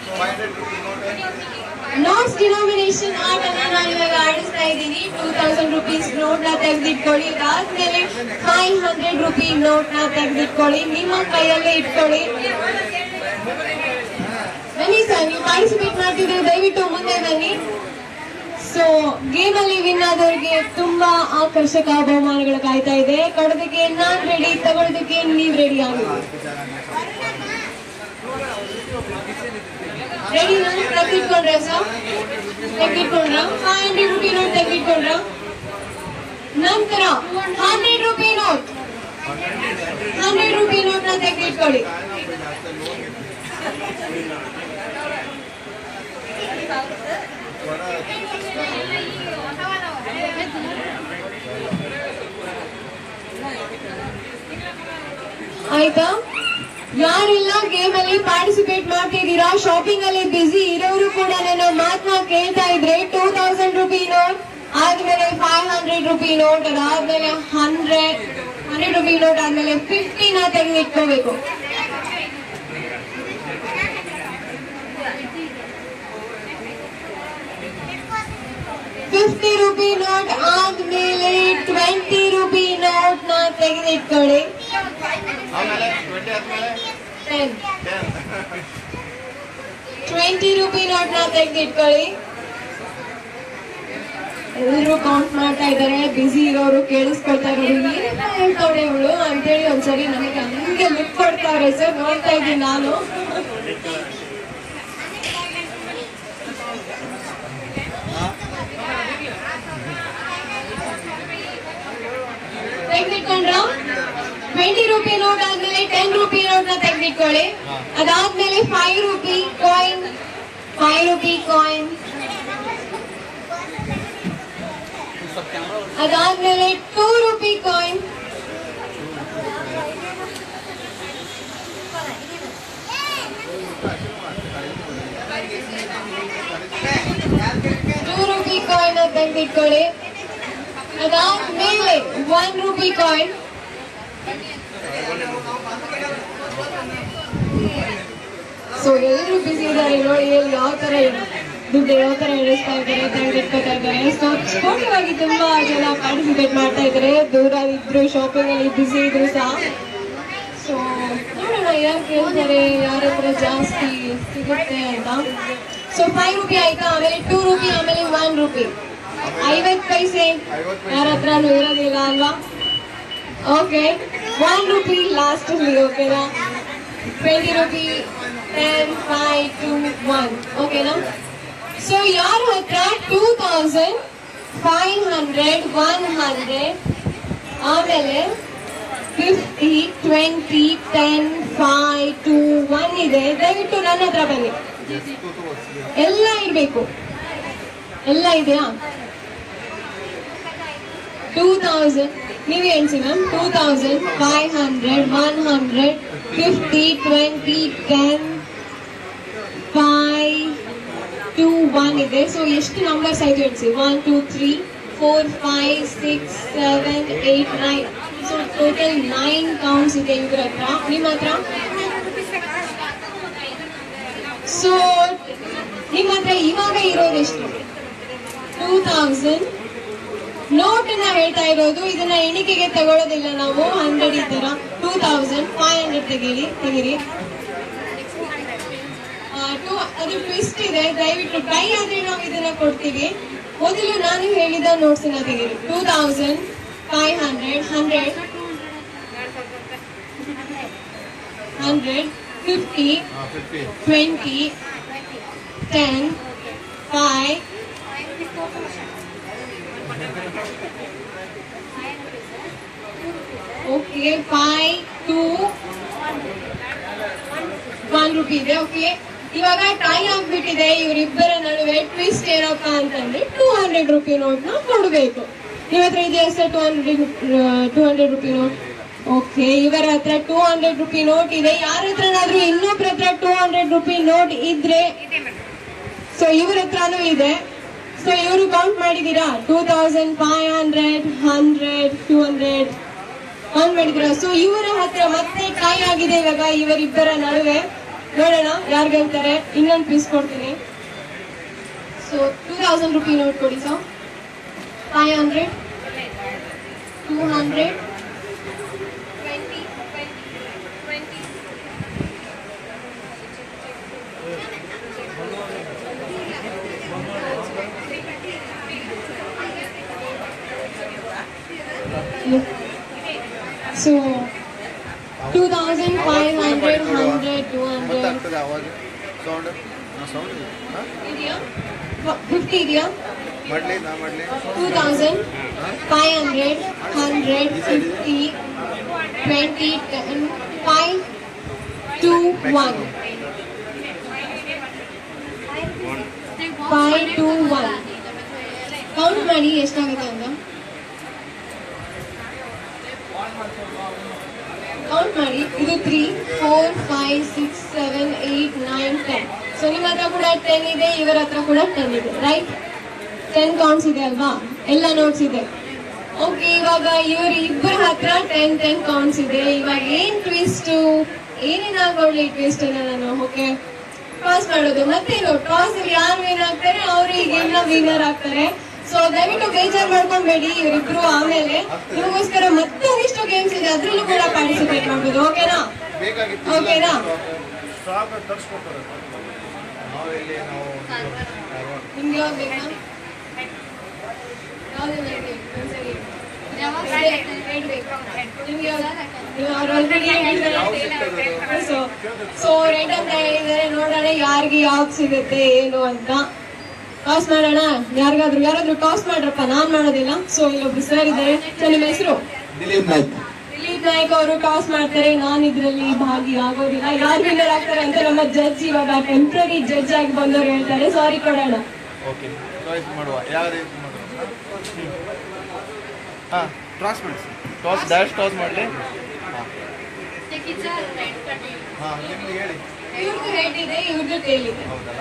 [SPEAKER 1] notes denomination ಆರ್ಟ್ ಅನ್ನ ನಾನು ಇವಾಗ ಆಡಿಸ್ತಾ ಇದ್ದೀನಿ. ಟೂ ತೌಸಂಡ್ ರುಪೀಸ್ ನೋಟ್ ನ ತೆಗೆದಿಟ್ಕೊಳ್ಳಿ. ಅದಾದ್ಮೇಲೆ ಫೈವ್ ಹಂಡ್ರೆಡ್ ರುಪಿ ನೋಟ್ ನ ತೆಗೆದಿಟ್ಕೊಳ್ಳಿ, ನಿಮ್ಮ ಕೈಯಲ್ಲೇ ಇಟ್ಕೊಳ್ಳಿ. ಬನ್ನಿ ಸರ್, ನೀವು ಪಾರ್ಟಿಸಿಪೇಟ್ ಮಾಡ್ತಿದ್ರೆ ದಯವಿಟ್ಟು ಮುಂದೆ ಬನ್ನಿ. ಸೊ ಗೇಮ್ ಅಲ್ಲಿ ವಿನ್ ಆದವರಿಗೆ ತುಂಬಾ ಆಕರ್ಷಕ ಬಹುಮಾನಗಳು ಕಾಯ್ತಾ ಇದೆ. ಕೊಡೋದಕ್ಕೆ ನಾನ್ ರೆಡಿ, ತಗೊಳ್ಳೋದಕ್ಕೆ ನೀವ್ ರೆಡಿ ಆಗಿ ರೆಡಿ? ನಾನು ತೆಗೆದಿಟ್ಕೊಂಡ್ರೆ ಸರ್, ತೆಗೆದಿಟ್ಕೊಂಡ್ರ? ಫೈವ್ ಹಂಡ್ರೆಡ್ ರುಪಿ ನೋಟ್ ತೆಗೆದಿಟ್ಕೊಂಡ್ರ? ನಂತರ hundred rupee note, hundred rupee note ನ ತೆಗೆದಿಟ್ಕೊಳ್ಳಿ. ಆಯ್ತಾ? ಯಾರೆಲ್ಲ ಗೇಮ್ ಅಲ್ಲಿ ಪಾರ್ಟಿಸಿಪೇಟ್ ಮಾಡ್ತಿದ್ದೀರಾ, ಶಾಪಿಂಗ್ ಅಲ್ಲಿ ಬಿಸಿ ಇರೋರು ಕೂಡ ನನ್ನ ಮಾತನ್ನ ಕೇಳ್ತಾ ಇದ್ರೆ ಟೂ ತೌಸಂಡ್ ರುಪಿ ನೋಟ್ ಆದ್ಮೇಲೆ ಫೈವ್ ಹಂಡ್ರೆಡ್ ರುಪಿ ನೋಟ್, ಅದಾದ್ಮೇಲೆ ಹಂಡ್ರೆಡ್ ಹಂಡ್ರೆಡ್ ರುಪಿ ನೋಟ್ ಆದ್ಮೇಲೆ ಫಿಫ್ಟಿನ ತೆಗೆದಿಟ್ಕೋಬೇಕು. ಫಿಫ್ಟಿ ರುಪಿ ನೋಟ್ ಆದ್ಮೇಲೆ ಟ್ವೆಂಟಿ ರುಪಿ ನೋಟ್ ನ ತೆಗೆದಿಟ್ಕೊಳ್ಳಿ. ಟ್ವೆಂಟಿ ರುಪಿ ನೋಟ್ ನ ತೆಗೆದಿಟ್ಕೊಳ್ಳಿ. ಎಲ್ಲರೂ ಕೌಂಟ್ ಮಾಡ್ತಾ ಇದ್ದಾರೆ, ಬಿಸಿ ಇರೋರು ಕೇಳಿಸ್ಕೊಳ್ತಾ ಇರೋರು ಏನೆಲ್ಲ ಹೇಳ್ತಾಳೆ ಇವಳು ಅಂತೇಳಿ ಒಂದ್ಸರಿ ನನಗೆ ಹಂಗೆ ಲುಕ್ ಕೊಡ್ತಾವ್ರೆ ಸರ್, ನೋಡ್ತಾ ಇದ್ದೀನಿ ನಾನು. ತೆಗೆದಿಟ್ಕೊಂಡ್ರ? ಟ್ವೆಂಟಿ ರುಪಿ ನೋಟ್ ಆದ್ಮೇಲೆ ಟೆನ್ ರುಪಿ ನೋಟ್ ನ ತೆಗೆದಿಟ್ಕೊಳ್ಳಿ. ಅದಾದ್ಮೇಲೆ five rupee coin, five rupee coin. ಅದಾದ್ಮೇಲೆ two rupee coin. Two rupee coin ತೆಗೆದಿಟ್ಕೊಳ್ಳಿ. ಅದಾದ್ಮೇಲೆ ಒನ್ ರುಪಿ ಕಾಯಿನ್. ಸೊ ಎಲ್ಲರೂ ಬಿಸಿ ಇದ್ದಾರೆ ನೋಡಿ, ಎಲ್ಲಿ ಯಾವ ತರ ದುಡ್ಡು ಯಾವ ತರ ಎಣಿಸ್ತಾ ಇದ್ದಾರೆ, ತೆಗೆದಿಟ್ಕೋತಾ ಇದ್ದಾರೆ. ಸೊ ಸ್ಪೋರ್ಟಿವ್ ಆಗಿ ತುಂಬಾ ಜನ ಪಾರ್ಟಿಸಿಪೇಟ್ ಮಾಡ್ತಾ ಇದ್ದಾರೆ, ದೂರ ಇದ್ರು ಶಾಪಿಂಗ್ ಅಲ್ಲಿ ಬಿಸಿ ಇದ್ರು ಸಹ. ಸೊ ನೋಡೋಣ ಯಾರು ಕೇಳ್ತಾರೆ, ಯಾರ ಹತ್ರ ಜಾಸ್ತಿ ಸಿಗುತ್ತೆ ಅಂತ. ಸೊ ಫೈವ್ ರುಪಿ ಆಯ್ತಾ, ಆಮೇಲೆ ಟೂ ರುಪಿ, ಆಮೇಲೆ ಒನ್ ರುಪಿ. ಐವತ್ತು ಪೈಸೆ ಯಾರ ಹತ್ರನೂ ಇರೋದಿಲ್ಲ ಅಲ್ವಾ? ಓಕೆ, ಒನ್ ರುಪಿ ಲಾಸ್ಟ್ ಅಲ್ಲಿ. ಓಕೆನಾ? Twenty rupee, ten, five, two, one. ಓಕೆನಾ? ಸೊ ಯಾರ ಹತ್ರ two thousand, five hundred, one hundred, ಆಮೇಲೆ fifty, twenty, ten, five, two, one ಇದೆ, ದಯವಿಟ್ಟು ನನ್ನ ಹತ್ರ ಬನ್ನಿ. ಎಲ್ಲ ಇರ್ಬೇಕು, ಎಲ್ಲ ಇದೆಯಾ? ಟೂ ತೌಸಂಡ್ ನೀವೇ ಎಣಿಸಿ ma'am. Two thousand, five hundred, one hundred, fifty, twenty, ten, five, two, one ಇದೆ. ಸೊ ಎಷ್ಟು ನಂಬರ್ಸ್ ಆಯ್ತು ಎಣಿಸಿ. One, two, three, four, five, six, seven, eight, nine. So total nine counts ಇದೆ ಇವ್ರ ಹತ್ರ. ನಿಮ್ಮ ಹತ್ರ? ಸೊ ನಿಮ್ಮ ಹತ್ರ ಇವಾಗ ಇರೋದೆಷ್ಟು? Two thousand. ನೋಟ್ ನ ಹೇಳ್ತಾ ಇರೋದು, ಇದನ್ನ ಎಣಿಕೆಗೆ ತಗೊಳ್ಳೋದಿಲ್ಲ ನಾವು. ಹಂಡ್ರೆಡ್ ಈ ತರ. ಟೂ ತೌಸಂಡ್, ಫೈವ್ ಹಂಡ್ರೆಡ್ ತೆಗೀರಿ ತೆಗೀರಿ ಟೂ. ಅದು ಟ್ವಿಸ್ಟ್ ಇದೆ, ದಯವಿಟ್ಟು ಟ್ರೈ ಆದ್ರೆ ನಾವು ಇದನ್ನ ಕೊಡ್ತೀವಿ. ಮೊದಲು ನಾನು ಹೇಳಿದ ನೋಟ್ಸ್ ನ ತೆಗೀರಿ. Two thousand, five hundred, hundred, hundred, fifty, twenty, ten, five, okay, five, two, one rupee ಇದೆ. ಓಕೆ, ಇವಾಗ ಟೈ ಆಗ್ಬಿಟ್ಟಿದೆ ಇವರಿಬ್ಬರ ನಡುವೆ. ಟ್ವಿಸ್ಟ್ ಏನಪ್ಪಾ ಅಂತಂದ್ರೆ ಟೂ ಹಂಡ್ರೆಡ್ ರುಪಿ ನೋಟ್ ನ ಕೊಡಬೇಕು. ನಿಮ್ಮ ಹತ್ರ ಇದೆಯಾ sir two hundred two hundred rupee note? Okay, ಇವರ ಹತ್ರ ಟೂ ಹಂಡ್ರೆಡ್ ರುಪಿ ನೋಟ್ ಇದೆ. ಯಾರ ಹತ್ರನಾದ್ರೂ ಇನ್ನೊಬ್ರ ಹತ್ರ ಟೂ ಹಂಡ್ರೆಡ್ ರುಪಿ ನೋಟ್ ಇದ್ರೆ, ಸೊ ಇವ್ರ ಹತ್ರನೂ ಇದೆ. ಸೊ ಇವರು ಕೌಂಟ್ ಮಾಡಿದೀರಾ? Two thousand, five hundred, hundred, two hundred count ಮಾಡಿದೀರಾ? ಸೊ ಇವರ ಹತ್ರ ಮತ್ತೆ ಟೈ ಆಗಿದೆ ಇವಾಗ ಇವರಿಬ್ಬರ ನಡುವೆ. ನೋಡೋಣ ಯಾರು ಗೆಲ್ತಾರೆ. ಇನ್ನೊಂದು ಪೀಸ್ ಕೊಡ್ತೀನಿ. So two thousand rupee note ಕೊಡಿ sir. Five hundred, two hundred, twenty, twenty, so two thousand, five hundred, hundred, two hundred ಇದೆಯಾ? ಫಿಫ್ಟಿ ಇದೆಯಾ? Two thousand, five hundred, hundred, fifty, twenty, ten, five, two, one. Five, two, one. Count ಮಾಡಿ ಎಷ್ಟಾಗುತ್ತೆ ಅಂತ. ಕೌಂಟ್ ಮಾಡಿ. ಇದು three, four, five, six, seven, eight, nine, ten. So ನಿಮ್ಮ ಹತ್ರ ಕೂಡ ಟೆನ್ ಇದೆ, ಇವರ ಹತ್ರ ಕೂಡ ಟೆನ್ ಇದೆ, ರೈಟ್? ಟೆನ್ ಕೌಂಟ್ಸ್ ಇದೆ ಅಲ್ವಾ? ಎಲ್ಲ ನೋಟ್ಸ್ ಇದೆ. ಓಕೆ, ಇವಾಗ ಇವರು ಇಬ್ಬರ ಹತ್ರ ಟೆನ್ ಟೆನ್ ಕೌಂಟ್ಸ್ ಇದೆ. ಇವಾಗ ಏನ್ ಟ್ವಿಸ್ಟ್, ಏನೇನಾಗೋಳ್ಳಿ ಟ್ವಿಸ್ಟ್ ಅನ್ನ ನಾನು ಓಕೆ ಟಾಸ್ ಮಾಡೋದು. ಮತ್ತೇನು ಟಾಸ್ ಅಲ್ಲಿ ಯಾರು ವಿನ್ ಆಗ್ತಾರೆ ಅವರು ಈ ಗೇಮ್ ನ ವಿನ್ನರ್ ಆಗ್ತಾರೆ. ಸೊ ದಯವಿಟ್ಟು ಬೇಜಾರು ಮಾಡ್ಕೊಂಬೇಡಿ ಇವರಿಬ್ರು. ಆಮೇಲೆ ನಿಮಗೋಸ್ಕರ ಮತ್ತೊಂದಿಷ್ಟು ಗೇಮ್ಸ್ ಇದೆ, ಅದ್ರಲ್ಲೂ ಕೂಡ ಪಾರ್ಟಿಸಿಪೇಟ್ ಮಾಡ್ಬೋದು. ಓಕೆನಾ ಓಕೆನಾ ನಿಮ್ಗೆ ಯಾವ್ದು ಬೇಕಾ? ಸೊ ರೆಡ್ ಅಂತ ಹೇಳಿದರೆ ನೋಡೋಣ ಯಾರಿಗೆ ಯಾವ್ದು ಸಿಗುತ್ತೆ ಏನು ಅಂತ. ಟಾಸ್ ಮಾಡೋಣ. ಯಾರಿಗಾದ್ರು ಯಾರಾದ್ರೂ ಟಾಸ್ ಮಾಡ್ರಪ್ಪ, ನಾನ್ ಮಾಡೋದಿಲ್ಲ. ಸೊ ಇಲ್ಲೊಬ್ರು ಸರ್ ಇದ್ದಾರೆ. ಸೊ ನಿಮ್ಮ ಹೆಸರು?
[SPEAKER 3] ದಿಲೀಪ್ ನಾಯ್ಕ್.
[SPEAKER 1] ದಿಲೀಪ್ ನಾಯ್ಕ್ ಅವರು ಟಾಸ್ ಮಾಡ್ತಾರೆ. ನಾನು ಇದ್ರಲ್ಲಿ ಭಾಗಿ ಆಗೋದಿಲ್ಲ. ಯಾರು ವಿನ್ನರ್ ಆಗ್ತಾರೆ ಅಂತ ನಮ್ಮ ಜಡ್ಜ್ ಇವಾಗ ಟೆಂಪ್ರರಿ ಜಡ್ಜ್ ಆಗಿ ಬಂದವರು ಹೇಳ್ತಾರೆ. ಸಾರಿ ಕೊಡೋಣ.
[SPEAKER 3] ಓಕೆ ಟಾಸ್ ಮಾಡುವ. ಯಾವ ರೀತಿ ಮಾಡುವ? ಹಾ ಟಾಸ್ ಮಾಡಿ. ಟಾಸ್ ಡ್ಯಾಶ್ ಟಾಸ್ ಮಾಡಲಿ. ಹಾ ನಿಮ್ಗೆ ಹೇಳಿ.
[SPEAKER 1] ಇವ್ರದ್ದು ಹೆಡ್ ಇದೆ, ಇವ್ರದ್ದು ಟೇಲ್ ಇದೆ.
[SPEAKER 3] ಹೌದಲ್ಲ?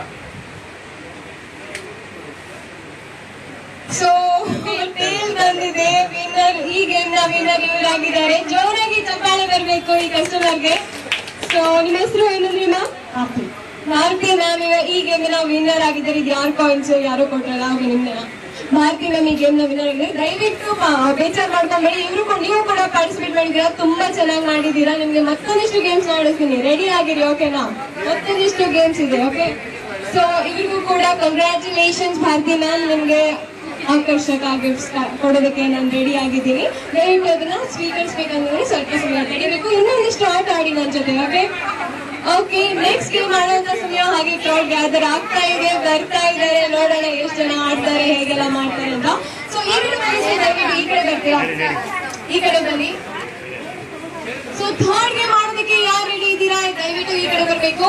[SPEAKER 1] ಸೊ ಟೇಲ್ ಬಂದಿದೆ. ವಿನ್ನರ್ ಈ ಗೇಮ್ ನ ವಿನ್ನರ್ ಇವರಾಗಿದ್ದಾರೆ. ಜೋರಾಗಿ ಚಪ್ಪಾಳೆ ಬರಬೇಕು ಈ ಕಸ್ಟಮರ್ಗೆ. ಸೊ ನಿಮ್ಮ ಹೆಸರು ಏನಂದ್ರಿ ಮ್ಯಾಮ್? ಭಾರತಿ ಮ್ಯಾಮ್ ಈ ಗೇಮ್ ನ ವಿನ್ನರ್ ಆಗಿದ್ದಾರೆ. ಇದು ಯಾರು ಕಾಯಿನ್ಸ್ ಯಾರು ಕೊಟ್ರಲ್ಲ ಅವ್ರಿಗೆ ನಿಮ್ನ. ಭಾರತಿ ಮ್ಯಾಮ್ ಈ ಗೇಮ್ ನ ವಿನ್ನರ್ ಆಗಿದೆ. ದಯವಿಟ್ಟು ಬೇಜಾರ್ ಮಾಡ್ಕೊಂಬೇಡಿ. ಇವರು ನೀವು ಕೂಡ ಪಾರ್ಟಿಸಿಪೇಟ್ ಮಾಡಿದ್ದೀರಾ, ತುಂಬಾ ಚೆನ್ನಾಗಿ ಮಾಡಿದ್ದೀರಾ. ನಿಮ್ಗೆ ಮತ್ತೊಂದಿಷ್ಟು ಗೇಮ್ಸ್ ಆಡಿಸ್ತೀನಿ, ರೆಡಿ ಆಗಿರಿ. ಓಕೆನಾ? ಮತ್ತೊಂದಿಷ್ಟು ಗೇಮ್ಸ್ ಇದೆ. ಓಕೆ ಸೊ ಇವ್ರಿಗೂ ಕೂಡ ಕಂಗ್ರ್ಯಾಚುಲೇಷನ್ಸ್ ಭಾರತಿ ಮ್ಯಾಮ್. ನಿಮ್ಗೆ ಆಕರ್ಷಕ ಗಿಫ್ಟ್ಸ್ ಕೊಡೋದಕ್ಕೆ ನಾನು ರೆಡಿ ಆಗಿದ್ದೀನಿ. ದಯವಿಟ್ಟು ಅದನ್ನ ಸ್ವೀಕರಿಸಬೇಕಂದ್ರೆ ಸ್ವಲ್ಪ ಸಮಯ ತಡಿಬೇಕು. ಇನ್ನೊಂದಿಷ್ಟು ಆಟ ಆಡಿ ನನ್ನ ಜೊತೆ. ಓಕೆ ಓಕೆ ನೆಕ್ಸ್ಟ್ ಗೇಮ್ ಆಡುವಂತ ಸಮಯ. ಹಾಗೆ ಕ್ರೌಡ್ ಗ್ಯಾದರ್ ಆಗ್ತಾ ಇದೆ, ಬರ್ತಾ ಇದ್ದಾರೆ. ನೋಡೋಣ ಎಷ್ಟು ಜನ ಆಡ್ತಾರೆ, ಹೇಗೆಲ್ಲ ಮಾಡ್ತಾರೆ ಅಂತ. ಸೊ ಎರಡು ದಯವಿಟ್ಟು ಈ ಕಡೆ ಬರ್ತೀರಾ? ಈ ಕಡೆ ಬನ್ನಿ. ಸೊ ಥರ್ಡ್ ಗೇಮ್ ಆಡೋದಕ್ಕೆ ಯಾರು ರೆಡಿ ಇದ್ದೀರಾ? ದಯವಿಟ್ಟು ಈ ಕಡೆ ಬರ್ಬೇಕು.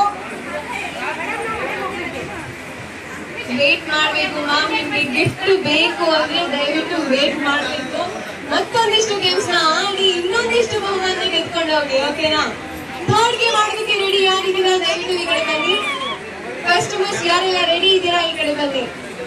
[SPEAKER 1] ವೇಟ್ ಮಾಡ್ಬೇಕು ಮ್ಯಾಮ್. ನಿಮ್ಗೆ ಗಿಫ್ಟ್ ಬೇಕು ಅಂದ್ರೆ ದಯವಿಟ್ಟು ವೇಟ್ ಮಾಡ್ಬೇಕು. ಮತ್ತೊಂದಿಷ್ಟು ಗೇಮ್ಸ್ ನ ಆಡಿ ಇನ್ನೊಂದಿಷ್ಟು ಬಹುಮಾನ ಗೆದ್ಕೊಂಡು ಹೋಗಿ. ಓಕೆನಾ? ಥರ್ಡ್ ಗೇಮ್ ಆಡೋದಕ್ಕೆ ರೆಡಿ ಯಾರಿದ್ದೀರಾ? ದಯವಿಟ್ಟು ಈ ಕಡೆ ಬನ್ನಿ. ಕಸ್ಟಮರ್ಸ್ ಯಾರೆಲ್ಲ ರೆಡಿ ಇದ್ದೀರಾ ಈ ಕಡೆ ಬನ್ನಿ.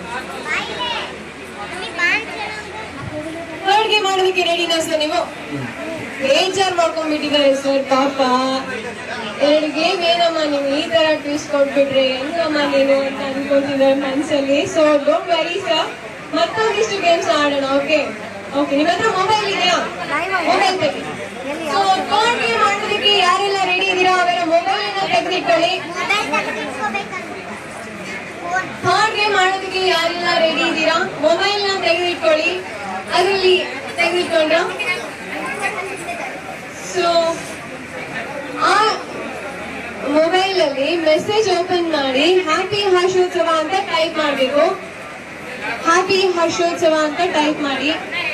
[SPEAKER 1] ಥರ್ಡ್ ಗೇಮ್ ಆಡೋದಕ್ಕೆ ರೆಡಿನಾ ಸರ್ ನೀವು? ಬೇಜಾರ್ ಮಾಡ್ಕೊಂಡ್ಬಿಟ್ಟಿದ್ದಾರೆ ಸರ್ ಪಾಪ. ಎರಡು ಗೇಮ್ ಏನಮ್ಮ ನೀವು ಈ ತರ ಟ್ವಿಸ್ಟ್ ಕೊಟ್ಬಿಟ್ರೆ ಹೆಂಗಮ್ಮ ನೀನು ಅಂತ ಅನ್ಕೊಂತಿದ್ದಾರೆ ಮನ್ಸಲ್ಲಿ. ಸೊ ಡೋಂಟ್ ವರಿ ಸರ್, ಮತ್ತೊಂದಿಷ್ಟು ಗೇಮ್ಸ್ ಆಡೋಣ. ಓಕೆ ಓಕೆ ನಿಮ್ಮ ಹತ್ರ ಮೊಬೈಲ್ ಇದೆಯಾ? ಮೊಬೈಲ್ ತೆಗಿ. ಸೊ ಥರ್ಡ್ ಗೇಮ್ ಆಡೋದಕ್ಕೆ ಯಾರೆಲ್ಲ ರೆಡಿ ಇದ್ದೀರಾ ಅವರ ಮೊಬೈಲ್ ನ ತೆಗೆದಿಟ್ಕೊಳ್ಳಿ. ಥರ್ಡ್ ಗೇಮ್ ಆಡೋದಕ್ಕೆ ಯಾರೆಲ್ಲ ರೆಡಿ ಇದ್ದೀರಾ ಮೊಬೈಲ್ ನ ತೆಗೆದಿಟ್ಕೊಳ್ಳಿ. ಅದರಲ್ಲಿ ತೆಗೆದಿಟ್ಕೊಂಡ್ರ ಸೊ ಆ ಮೊಬೈಲ್ ಅಲ್ಲಿ ಮೆಸೇಜ್ ಓಪನ್ ಮಾಡಿ ಹ್ಯಾಪಿ ಹರ್ಷೋತ್ಸವ ಅಂತ ಟೈಪ್ ಮಾಡಬೇಕು. ಹ್ಯಾಪಿ ಹರ್ಷೋತ್ಸವ ಅಂತ ಟೈಪ್ ಮಾಡಿ.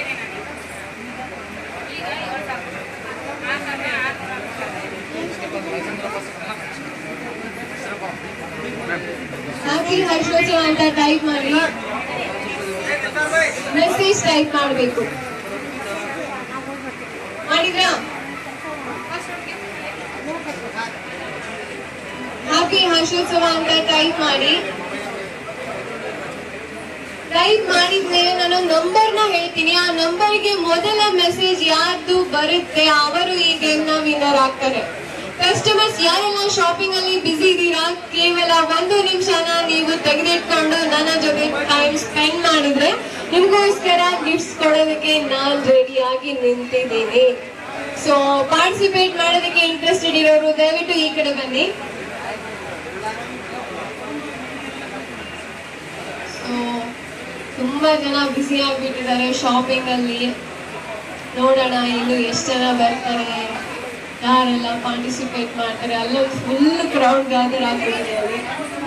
[SPEAKER 1] ಹ್ಯಾಪಿ ಹರ್ಷೋತ್ಸವ ಅಂತ ಟೈಪ್ ಮಾಡಿ ಮೆಸೇಜ್ ಟೈಪ್ ಮಾಡಬೇಕು. ಮಾಡಿದ್ರಾ? ಹ್ಯಾಪಿ ಹರ್ಷೋತ್ಸವ ಅಂತ ಟೈಪ್ ಮಾಡಿ. ಟೈಪ್ ಮಾಡಿದ್ಮೇಲೆ ನಾನು ನಂಬರ್ ನ ಹೇಳ್ತೀನಿ. ಆ ನಂಬರ್ಗೆ ಮೊದಲ ಮೆಸೇಜ್ ಯಾರ್ದು ಬರುತ್ತೆ ಅವರು ಈ ಗೇಮ್ ನ ವಿನ್ನರ್ ಆಗ್ತಾರೆ. ಕಸ್ಟಮರ್ಸ್ ಯಾರೆಲ್ಲ ಶಾಪಿಂಗ್ ಅಲ್ಲಿ ಬಿಸಿ ಇದ್ದೀರಾ, ಕೇವಲ ಒಂದು ನಿಮಿಷನ ನೀವು ತೆಗೆದಿಟ್ಕೊಂಡು ನನ್ನ ಜೊತೆ ಟೈಮ್ ಸ್ಪೆಂಡ್ ಮಾಡಿದ್ರೆ ನಿಮ್ಗೋಸ್ಕರ ಗಿಫ್ಟ್ಸ್ ಕೊಡೋದಕ್ಕೆ ನಾನ್ ರೆಡಿ ಆಗಿ ನಿಂತಿದ್ದೀನಿ. ಸೊ ಪಾರ್ಟಿಸಿಪೇಟ್ ಮಾಡೋದಕ್ಕೆ ಇಂಟ್ರೆಸ್ಟೆಡ್ ಇರೋರು ದಯವಿಟ್ಟು ಈ ಕಡೆ ಬನ್ನಿ. ಸೊ ತುಂಬಾ ಜನ ಬ್ಯುಸಿ ಆಗ್ಬಿಟ್ಟಿದ್ದಾರೆ ಶಾಪಿಂಗ್ ಅಲ್ಲಿ. ನೋಡೋಣ ಇನ್ನು ಎಷ್ಟು ಜನ ಬರ್ತಾರೆ, ಯಾರೆಲ್ಲ ಪಾರ್ಟಿಸಿಪೇಟ್ ಮಾಡ್ತಾರೆ. ಅಲ್ಲೊಂದು ಫುಲ್ ಕ್ರೌಡ್ ಗ್ಯಾದರ್ ಆಗ್ಬಿಟ್ಟಿದೆ ಅಲ್ಲಿ.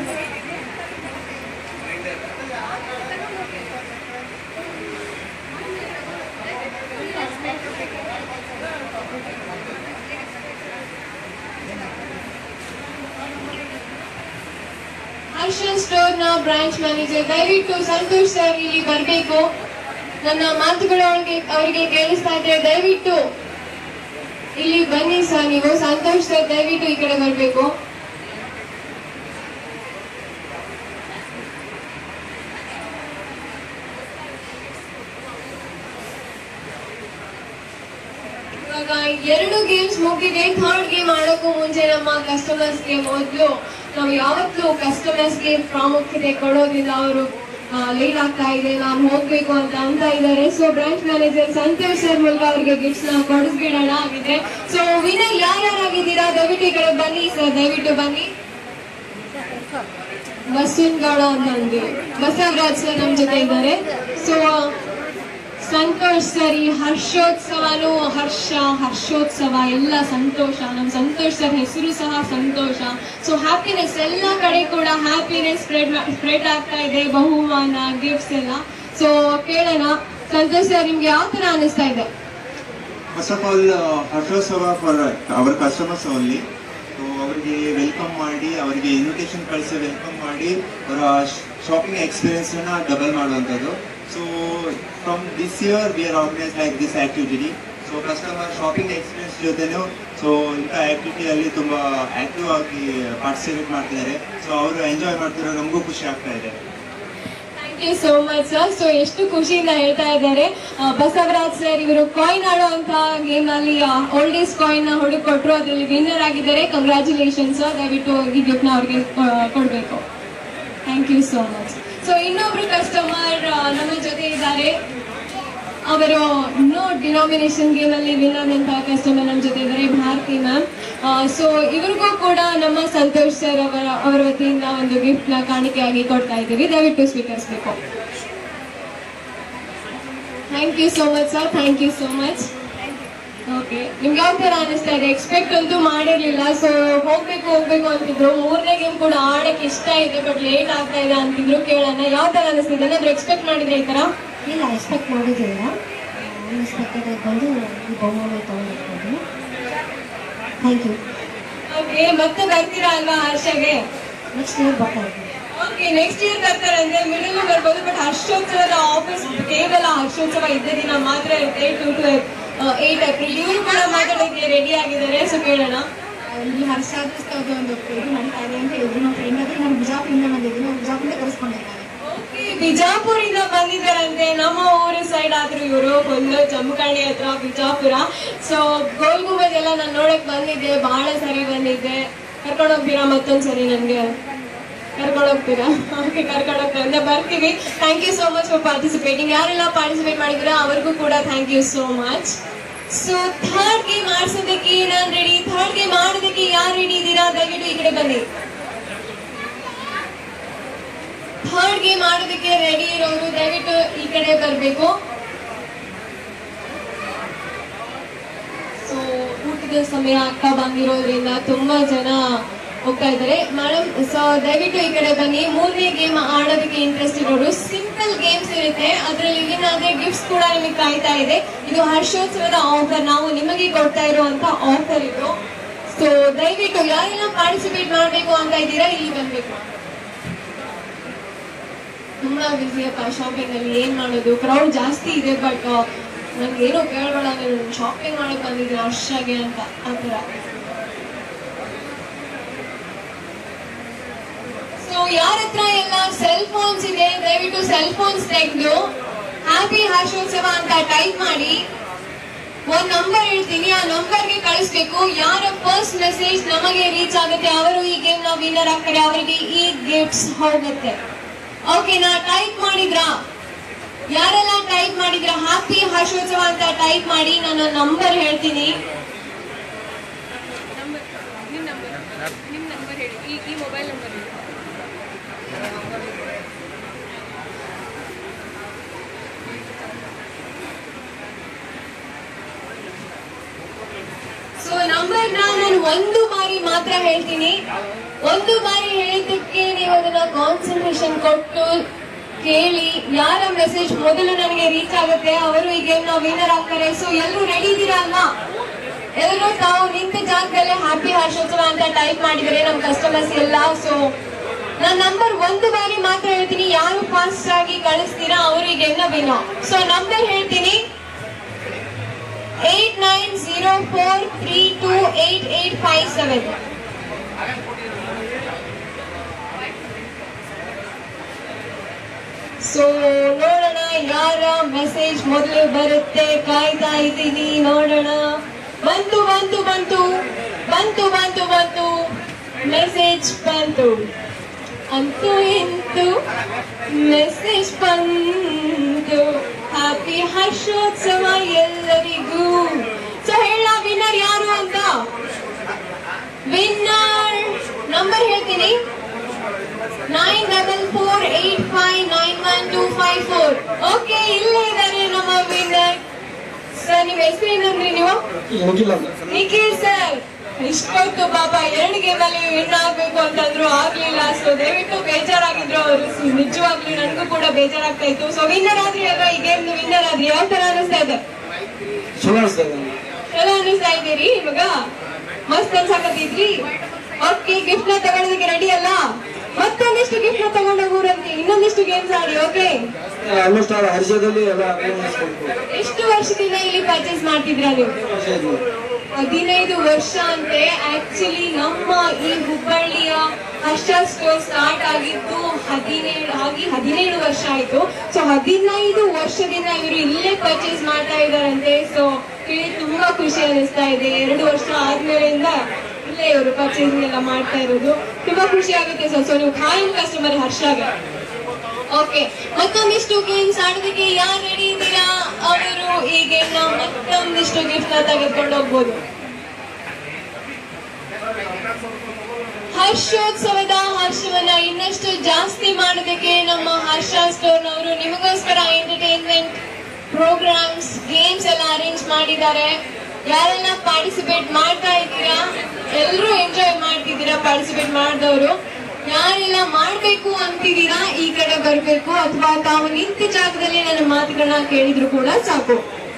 [SPEAKER 1] ಹರ್ಷನ್ ಸ್ಟೋರ್ ನ ಬ್ರಾಂಚ್ ಮ್ಯಾನೇಜರ್ ದಯವಿಟ್ಟು ಸಂತೋಷ್ ಸರ್ ಇಲ್ಲಿ ಬರಬೇಕು. ನನ್ನ ಮಾತುಗಳು ಅವ್ರಿಗೆ ಅವರಿಗೆ ಕೇಳಿಸ್ತಾ ಇದ್ರೆ ದಯವಿಟ್ಟು ಇಲ್ಲಿ ಬನ್ನಿ ಸರ್. ನೀವು ಸಂತೋಷ್ ಸರ್ ದಯವಿಟ್ಟು ಈ ಕಡೆ ಬರಬೇಕು. ಇವಾಗ ಎರಡು ಗೇಮ್ಸ್ ಮುಗಿದೆ. ಥರ್ಡ್ ಗೇಮ್ ಆಡೋಕ್ಕೂ ಮುಂಚೆ ನಮ್ಮ ಕಸ್ಟಮರ್ಸ್ಗೆ ಮೊದಲು ನಾವು ಯಾವತ್ತೂ ಕಸ್ಟಮರ್ಸ್ಗೆ ಪ್ರಾಮುಖ್ಯತೆ ಕೊಡೋದ್ರಿಂದ ಅವರು ಲೇಟ್ ಆಗ್ತಾ ಇದೆ, ನಾನು ಹೋಗ್ಬೇಕು ಅಂತ ಅಂತ ಇದ್ದಾರೆ. So branch manager Santosh sir ಮೂಲಕ ಅವರಿಗೆ ಗಿಫ್ಟ್ಸ್ ನ ಕೊಡಿಸ್ಬಿಡೋಣ ಆಗಿದೆ. ಸೊ ವಿನರ್ ಯಾರ್ಯಾರಾಗಿದ್ದೀರಾ ದಯವಿಟ್ಟು ಈ ಕಡೆ ಬನ್ನಿ ಸರ್, ದಯವಿಟ್ಟು ಬನ್ನಿ. ಬಸವನಗೌಡ ಅಂತಂದು ಬಸವರಾಜ್ ಸರ್ ನಮ್ ಜೊತೆ ಇದ್ದಾರೆ. ಸೊ ಸಂತೋಷ್ ಸರ್, ಈ ಹರ್ಷೋತ್ಸವನು ಹರ್ಷ ಹರ್ಷೋತ್ಸವ ಎಲ್ಲ ಸಂತೋಷ, ನಮ್ ಸಂತೋಷ್ ಸರ್ ಹೆಸರು ಸಹ ಸಂತೋಷ. ಸೊ ಹ್ಯಾಪಿನೆಸ್ ಎಲ್ಲ ಕಡೆ ಕೂಡ ಹ್ಯಾಪಿನೆಸ್ ಸ್ಪ್ರೆಡ್ ಸ್ಪ್ರೆಡ್ ಆಗ್ತಾ ಇದೆ, ಬಹುಮಾನ ಗಿಫ್ಟ್ಸ್ ಎಲ್ಲ. ಸೊ ಕೇಳೋಣ ಸಂತೋಷ್ ಸರ್, ನಿಮ್ಗೆ ಯಾವ ತರ ಅನಿಸ್ತಾ ಇದೆ?
[SPEAKER 4] First of all Harshotsava for our customers only. So ಅವರಿಗೆ ವೆಲ್ಕಮ್ ಮಾಡಿ, ಅವರಿಗೆ ಇನ್ವಿಟೇಷನ್ ಕಳಿಸಿ ವೆಲ್ಕಮ್ ಮಾಡಿ ಅವರ ಶಾಪಿಂಗ್ ಎಕ್ಸ್ಪೀರಿಯನ್ಸ್ ಅನ್ನ ಡಬಲ್ ಮಾಡುವಂಥದ್ದು. So from this year we are organise like this activity. So customer shopping experience ಜೊತೆನೂ ಸೊ ಇಂಥ ಆಕ್ಟಿವಿಟಿಯಲ್ಲಿ ತುಂಬ ಆಕ್ಟಿವ್ ಆಗಿ ಪಾರ್ಟಿಸಿಪೇಟ್ ಮಾಡ್ತಿದ್ದಾರೆ. ಸೊ ಅವರು ಎಂಜಾಯ್ ಮಾಡ್ತಿರೋ ನಮಗೂ ಖುಷಿ ಆಗ್ತಾ ಇದೆ.
[SPEAKER 1] Thank you so much sir. So ಎಷ್ಟು ಖುಷಿಯಿಂದ ಹೇಳ್ತಾ ಇದ್ದಾರೆ ಬಸವರಾಜ್ ಸರ್. ಇವರು ಕಾಯಿನ್ ಆಡುವಂತ ಗೇಮ್ ಅಲ್ಲಿ ಓಲ್ಡೇಸ್ ಕಾಯಿನ್ ನ ಹುಡುಕ್ ಕೊಟ್ಟರು, ಅದರಲ್ಲಿ ವಿನ್ನರ್ ಆಗಿದ್ದಾರೆ. ಕಂಗ್ರ್ಯಾಚುಲೇಷನ್ಸ್. ದಯವಿಟ್ಟು ಈ ಗಿಫ್ಟ್ ನ ಅವ್ರಿಗೆ ಕೊಡ್ಬೇಕು. Thank you so much. So ಇನ್ನೊಬ್ರು ಕಸ್ಟಮರ್ ನಮ್ಮ ಜೊತೆ ಇದ್ದಾರೆ. ಅವರು ನೋ ಡಿನಾಮಿನೇಷನ್ ಗೇಮ್ ಅಲ್ಲಿ ವಿನ್ ಆದಂತಹ ಕಸ್ಟಮರ್ ನಮ್ಮ ಜೊತೆ ಇದ್ದಾರೆ, ಭಾರತಿ ಮ್ಯಾಮ್. ಸೊ ಇವ್ರಿಗೂ ಕೂಡ ನಮ್ಮ ಸಂತೋಷ್ ಸರ್ ಅವರ ಅವರ ವತಿಯಿಂದ ಒಂದು ಗಿಫ್ಟ್ ನ ಕಾಣಿಕೆಯಾಗಿ ಕೊಡ್ತಾ ಇದ್ದೀವಿ, ದಯವಿಟ್ಟು ಸ್ವೀಕರಿಸಬೇಕು. Thank you so much sir, thank you so much. Okay, ನಿಮ್ಗೆ ಯಾವ ತರ ಅನಿಸ್ತಾ ಇದೆ? ಎಕ್ಸ್ಪೆಕ್ಟ್ ಅಂತೂ ಮಾಡಿರ್ಲಿಲ್ಲ. ಸೊ ಹೋಗ್ಬೇಕು ಹೋಗ್ಬೇಕು ಅಂತಿದ್ರು. ಮೂರನೇ ಗೇಮ್ ಕೂಡ ಆಡಕ್ಕೆ ಇಷ್ಟ ಇದೆ, ಬಟ್ ಲೇಟ್ ಆಗ್ತಾ ಇದೆ ಅಂತಿದ್ರು. ಕೇಳೋಣ ಯಾವ ತರ ಅನಿಸ್ತಿದೆ? ಏನಾದ್ರು ಎಕ್ಸ್ಪೆಕ್ಟ್ ಮಾಡಿದ್ರೆ ಈ ತರ?
[SPEAKER 5] ಇಲ್ಲ, ಎಕ್ಸ್ಪೆಕ್ಟ್ ಮಾಡಿದ್ದಿಲ್ಲ. ಅನ್ಸ್ಪೆಕ್ಟೆಡ್ ಬಂದು ಈ ಬಹುಮಾನ ತಗೊಂಡಿರ್ಬೋದು. Thank you.
[SPEAKER 1] ಓಕೆ, ಮತ್ತೆ ಬರ್ತೀರಾ ಅಲ್ವಾ ಹರ್ಷಗೆ?
[SPEAKER 5] ನೆಕ್ಸ್ಟ್ ಇಯರ್ ಬರ್ತಾ ಇದ್ದೀನಿ.
[SPEAKER 1] ಓಕೆ, ನೆಕ್ಸ್ಟ್ ಇಯರ್ ಬರ್ತಾರೆ ಅಂದ್ರೆ ಮಿಡಲ್ ಬರ್ಬೋದು, ಬಟ್ ಹರ್ಷೋತ್ಸವದ ಆಫೀಸ್ ಕೇವಲ ಹರ್ಷೋತ್ಸವ ಇದ್ದ ದಿನ ಮಾತ್ರ ಇರುತ್ತೆ, ಟು ಟು ಏಟ್ ಏಪ್ರಿಲ್. ಇವರು ಕೂಡ ಮಾತಾಡೋಕೆ ರೆಡಿ ಆಗಿದ್ದಾರೆ. ಸೊ ಕೇಳೋಣ.
[SPEAKER 5] ಇಲ್ಲಿ ಹರ್ಷಾದೋತ್ಸವದ ಒಂದು ಇದು ನಡೀತಾ ಇದೆ ಅಂತ ಹೇಳಿದ್ರು ನಮ್ಮ ಫ್ರೆಂಡ್. ಆದ್ರೆ ನಾನು ಬಿಜಾಪುರಿಂದ ಬಂದಿದ್ದೀನಿ, ನಾನು ಬಿಜಾಪುರಿಂದ ಕರೆಸ್ಕೊಂಡಿದ್ದಾರೆ.
[SPEAKER 1] ಓಕೆ, ಬಿಜಾಪುರಿಂದ ಬಂದಿದ್ದಾರಂತೆ. ನಮ್ಮ ಊರು ಸೈಡ್ ಆದ್ರು ಇವರು ಫುಲ್ ಜಮಖಂಡಿ ಹತ್ರ ಬಿಜಾಪುರ. ಸೊ ಗೋಲ್ ಗುಂಬಜ್ ಎಲ್ಲ ನಾನು ನೋಡಕ್ ಬಂದಿದ್ದೆ, ಬಹಳ ಸರಿ ಬಂದಿದ್ದೆ. ಕರ್ಕೊಂಡು ಹೋಗ್ತೀರಾ ಮತ್ತೊಂದ್ಸರಿ? ನನ್ಗೆ ಕರ್ಕೊಂಡು ಹೋಗ್ತೀರಾ? ಓಕೆ, ಕರ್ಕೊಂಡು ಹೋಗ್ತಾರೆ ಅಂದ್ರೆ ಬರ್ತೀವಿ. Thank you so much for participating. ಯಾರೆಲ್ಲ ಪಾರ್ಟಿಸಿಪೇಟ್ ಮಾಡಿದ್ರ ಅವ್ರಿಗೂ ಕೂಡ thank you so much. So third game ಆಡ್ಸೋದಕ್ಕೆ ನಾನ್ ರೆಡಿ. ಥರ್ಡ್ ಗೇಮ್ ಆಡೋದಕ್ಕೆ ಯಾರು ರೆಡಿ ಇದ್ದೀರಾ? ದಯವಿಟ್ಟು ಈ ಕಡೆ ಬನ್ನಿ. ಥರ್ಡ್ ಗೇಮ್ ಆಡೋದಕ್ಕೆ ರೆಡಿ ಇರೋರು ದಯವಿಟ್ಟು ಈ ಕಡೆ ಬರಬೇಕು. ಸೊ ಊಟದ ಸಮಯ ಆಗ್ತಾ ಬಂದಿರೋದ್ರಿಂದ ತುಂಬಾ ಜನ ಹೋಗ್ತಾ ಇದ್ದಾರೆ. ಮೇಡಮ್, ಸೊ ದಯವಿಟ್ಟು ಈ ಕಡೆ ಬನ್ನಿ. ಮೂರನೇ ಗೇಮ್ ಆಡೋದಕ್ಕೆ ಇಂಟ್ರೆಸ್ಟ್ ಇರೋರು, ಸಿಂಪಲ್ ಗೇಮ್ಸ್ ಇರುತ್ತೆ, ಅದರಲ್ಲಿ ವಿನ್ ಆದ್ರೆ ಗಿಫ್ಟ್ಸ್ ಕೂಡ ನಿಮಗೆ ಕಾಯ್ತಾ ಇದೆ. ಇದು ಹರ್ಷೋತ್ಸವದ ಆಫರ್, ನಾವು ನಿಮಗೆ ಕೊಡ್ತಾ ಇರುವಂತ ಆಫರ್ ಇದು. ಸೊ ದಯವಿಟ್ಟು ಯಾರೆಲ್ಲ ಪಾರ್ಟಿಸಿಪೇಟ್ ಮಾಡ್ಬೇಕು ಅಂತ ಇದ್ದೀರಾ ಇಲ್ಲಿ ಬರ್ಬೇಕು. ತುಂಬಾ ಬಿಸಿಯಪ್ಪ ಶಾಪಿಂಗ್ ಅಲ್ಲಿ, ಏನ್ ಮಾಡೋದು, ಕ್ರೌಡ್ ಜಾಸ್ತಿ ಇದೆ. ಬಟ್ ನನ್ಗೆ ಏನೋ ಕೇಳಬೇಡ, ನಾನು ಶಾಪಿಂಗ್ ಮಾಡಕ್ ಬಂದಿದ್ದೀನಿ ಹರ್ಷಗೆ ಅಂತ ಆತರ. ಸೊ ಯಾರ ಹತ್ರ ಎಲ್ಲ ಸೆಲ್ ಫೋನ್ಸ್ ಇದೆ ದಯವಿಟ್ಟು ಸೆಲ್ ಫೋನ್ಸ್ ತೆಗೆದು ಹ್ಯಾಪಿ ಹರ್ಷೋತ್ಸವ ಅಂತ ಟೈಪ್ ಮಾಡಿ ಒಂದ್ ನಂಬರ್ ಹೇಳ್ತೀನಿ, ಆ ನಂಬರ್ಗೆ ಕಳಿಸ್ಬೇಕು. ಯಾರ ಫಸ್ಟ್ ಮೆಸೇಜ್ ನಮಗೆ ರೀಚ್ ಆಗುತ್ತೆ ಅವರು ಈ ಗೇಮ್ ನ ವಿನ್ನರ್ ಆಗ್ತಾರೆ, ಅವರಿಗೆ ಈ ಗಿಫ್ಟ್ಸ್ ಹೋಗುತ್ತೆ. ಓಕೆನಾ? ಟೈಪ್ ಮಾಡಿದ್ರಾ? ಯಾರೆಲ್ಲ ಟೈಪ್ ಮಾಡಿದ್ರ ಹ್ಯಾಪಿ ಹರ್ಷೋತ್ಸವ ಅಂತ ಟೈಪ್ ಮಾಡಿ. ನಾನು ನಂಬರ್ ಹೇಳ್ತೀನಿ. ಸೊ ನಂಬರ್ ನಾನು ಒಂದು ಬಾರಿ ಮಾತ್ರ ಹೇಳ್ತೀನಿ. ಒಂದು ಬಾರಿ ಹೇಳಿದ್ದಕ್ಕೆ ನೀವು ಅದನ್ನ ಕಾನ್ಸಂಟ್ರೇಷನ್ ಕೊಟ್ಟು ಕೇಳಿ. ಯಾರ ಮೆಸೇಜ್ ಮೊದಲು ನನಗೆ ರೀಚ್ ಆಗುತ್ತೆ ಅವರು ಈ ಗೇಮ್ ನ ವಿನ್ನರ್ ಆಗ್ತಾರೆ. ಸೊ ಎಲ್ಲರೂ ರೆಡಿ ಇದ್ದೀರಾ ಅಲ್ವಾ? ಎಲ್ಲರೂ ತಾವು ನಿಂತ ಜಾಗದಲ್ಲೇ ಹ್ಯಾಪಿ ಹರ್ಷೋತ್ಸವ ಅಂತ ಟೈಪ್ ಮಾಡಿದರೆ ನಮ್ಮ ಕಸ್ಟಮರ್ಸ್ ಎಲ್ಲ. ಸೊ ನಾನು ನಂಬರ್ ಒಂದು ಬಾರಿ ಮಾತ್ರ ಹೇಳ್ತೀನಿ, ಯಾರು ಫಾಸ್ಟ್ ಆಗಿ ಕಳಿಸ್ತೀರಾ ಅವರು ಈ ಗೇಮ್ ನ ವಿನ್ನರ್. ಸೊ ನಂಬರ್ ಹೇಳ್ತೀನಿ, eight nine zero four three two eight eight five seven. So ನೋಡೋಣ ಯಾರ ಮೆಸೇಜ್ ಮೊದಲು ಬರುತ್ತೆ, ಕಾಯ್ತಾ ಇದ್ದೀನಿ. ನೋಡೋಣ. ಬಂತು ಬಂತು ಬಂತು ಬಂತು ಬಂತು ಬಂತು ಮೆಸೇಜ್ ಬಂತು. ಅಂತೂ ಇಂತೂ ಮೆಸೇಜ್ ಬಂತು ಹ್ಯಾಪಿ ಹರ್ಷೋತ್ಸವ ಎಲ್ಲರಿಗೂ. ಸೊ ಹೇಳ ವಿನ್ನರ್ ಯಾರು ಅಂತ. ವಿನ್ನರ್ ನಂಬರ್ ಹೇಳ್ತೀನಿ, nine double four eight five nine one two five four. Okay, ಇಲ್ಲೇ ಇದ್ದಾರೆ ನಮ್ಮ ವಿನ್ನರ್. ಸರ್ ನಿಮ್ಮ ಹೆಸರು ಏನಂದ್ರಿ ನೀವು? ನಿಖಿಲ್ ಸರ್. ಇಷ್ಟೊತ್ತು ಪಾಪ ಎರಡು ಗೇಮ್ ಅಲ್ಲಿ ವಿನ್ ಆಗ್ಬೇಕು ಅಂತಂದ್ರು, ಆಗ್ಲಿಲ್ಲ. ಸೊ ದಯವಿಟ್ಟು ಬೇಜಾರಾಗಿದ್ರು ಅವರು, ನಿಜವಾಗ್ಲೂ ನನಗೂ ಕೂಡ ಬೇಜಾರಾಗ್ತಾ ಇತ್ತು. ಸೊ ವಿನ್ನರ್ ಆದ್ರಿ ಅಲ್ವಾ, ಈ ಗೇಮ್ ವಿನ್ನರ್ ಆದ್ರಿ, ಯಾವ ತರ ಅನಿಸ್ತಾ ಇದೆ? ಚಲೋ ಅನಿಸ್ತಾ ಇದ್ದೀರಿ ಇವಾಗ? ಮಸ್ತ್ ಅನ್ಸಾಕತ್ತಿದ್ರಿ. ಓಕೆ, ಗಿಫ್ಟ್ ನ ತಗೊಳ್ಳೋದಕ್ಕೆ ರೆಡಿ ಅಲ್ಲ? ಮತ್ತೊಂದಿಷ್ಟು ಗಿಫ್ಟ್ ನ ತಗೊಂಡೋಗ್ರಂತೆ, ಇನ್ನೊಂದಿಷ್ಟು ಗೇಮ್ಸ್ ಆಡಿ. ಓಕೆ, ಎಷ್ಟು ವರ್ಷದಿಂದ ಇಲ್ಲಿ ಪರ್ಚೇಸ್ ಮಾಡ್ತಿದ್ರಾ ನೀವು? ಹದಿನೈದು ವರ್ಷ ಅಂತೆ. ಆಕ್ಚುಲಿ ನಮ್ಮ ಈ ಹುಬ್ಬಳ್ಳಿಯ ಹರ್ಷ ಸ್ಟೋರ್ ಸ್ಟಾರ್ಟ್ ಆಗಿದ್ದು ಹದಿನೇಳು ಆಗಿ ಹದಿನೇಳು ವರ್ಷ ಆಯ್ತು. ಸೊ ಹದಿನೈದು ವರ್ಷದಿಂದ ಇವರು ಇಲ್ಲೇ ಪರ್ಚೇಸ್ ಮಾಡ್ತಾ ಇದಾರಂತೆ. ಸೊ ಕೇಳಿ ತುಂಬಾ ಖುಷಿ ಅನಿಸ್ತಾ ಇದೆ. ಎರಡು ವರ್ಷ ಆದ್ಮೇಲಿಂದ ಇಲ್ಲೇ ಇವರು ಪರ್ಚೇಸಿಂಗ್ ಎಲ್ಲ ಮಾಡ್ತಾ ಇರೋದು ತುಂಬಾ ಖುಷಿ ಆಗುತ್ತೆ ಸರ್. ಸೊ ನೀವು ಖಾಯಂ ಕಸ್ಟಮರ್ ಹರ್ಷಗೆ. ಓಕೆ, ಮತ್ತೊಂದಿಷ್ಟು ಗೇಮ್ಸ್ ಆಡೋದಕ್ಕೆ ಯಾರು ರೆಡಿ ಇದ್ದೀರಾ? ಅವರು ಈ ಗೇಮ್ ನ ಮತ್ತೊಂದಿಷ್ಟು ಗಿಫ್ಟ್ ನ ತೆಗೆದುಕೊಂಡು ಹೋಗ್ಬೋದು. ಹರ್ಷೋತ್ಸವದ ಹರ್ಷವನ್ನ ಇನ್ನಷ್ಟು ಜಾಸ್ತಿ ಮಾಡೋದಕ್ಕೆ ನಮ್ಮ ಹರ್ಷ ಸ್ಟೋರ್ ನವರು ನಿಮಗೋಸ್ಕರ ಎಂಟರ್ಟೈನ್ಮೆಂಟ್ ಪ್ರೋಗ್ರಾಮ್ಸ್, ಗೇಮ್ಸ್ ಎಲ್ಲ ಅರೇಂಜ್ ಮಾಡಿದ್ದಾರೆ. ಯಾರೆಲ್ಲ ಪಾರ್ಟಿಸಿಪೇಟ್ ಮಾಡ್ತಾ ಇದ್ದೀರಾ, ಎಲ್ಲರೂ ಎಂಜಾಯ್ ಮಾಡ್ತಿದ್ದೀರಾ. ಪಾರ್ಟಿಸಿಪೇಟ್ ಮಾಡಿದವರು ಯಾರೆಲ್ಲ ಮಾಡ್ಬೇಕು ಅಂತಿದ್ದೀರಾ ಈ ಕಡೆ ಬರ್ಬೇಕು, ಅಥವಾ ತಾವು ನಿಂತ ಜಾಗದಲ್ಲಿ ನನ್ನ ಮಾತುಗಳನ್ನ ಕೇಳಿದ್ರು ಕೂಡ ಸಾಕು.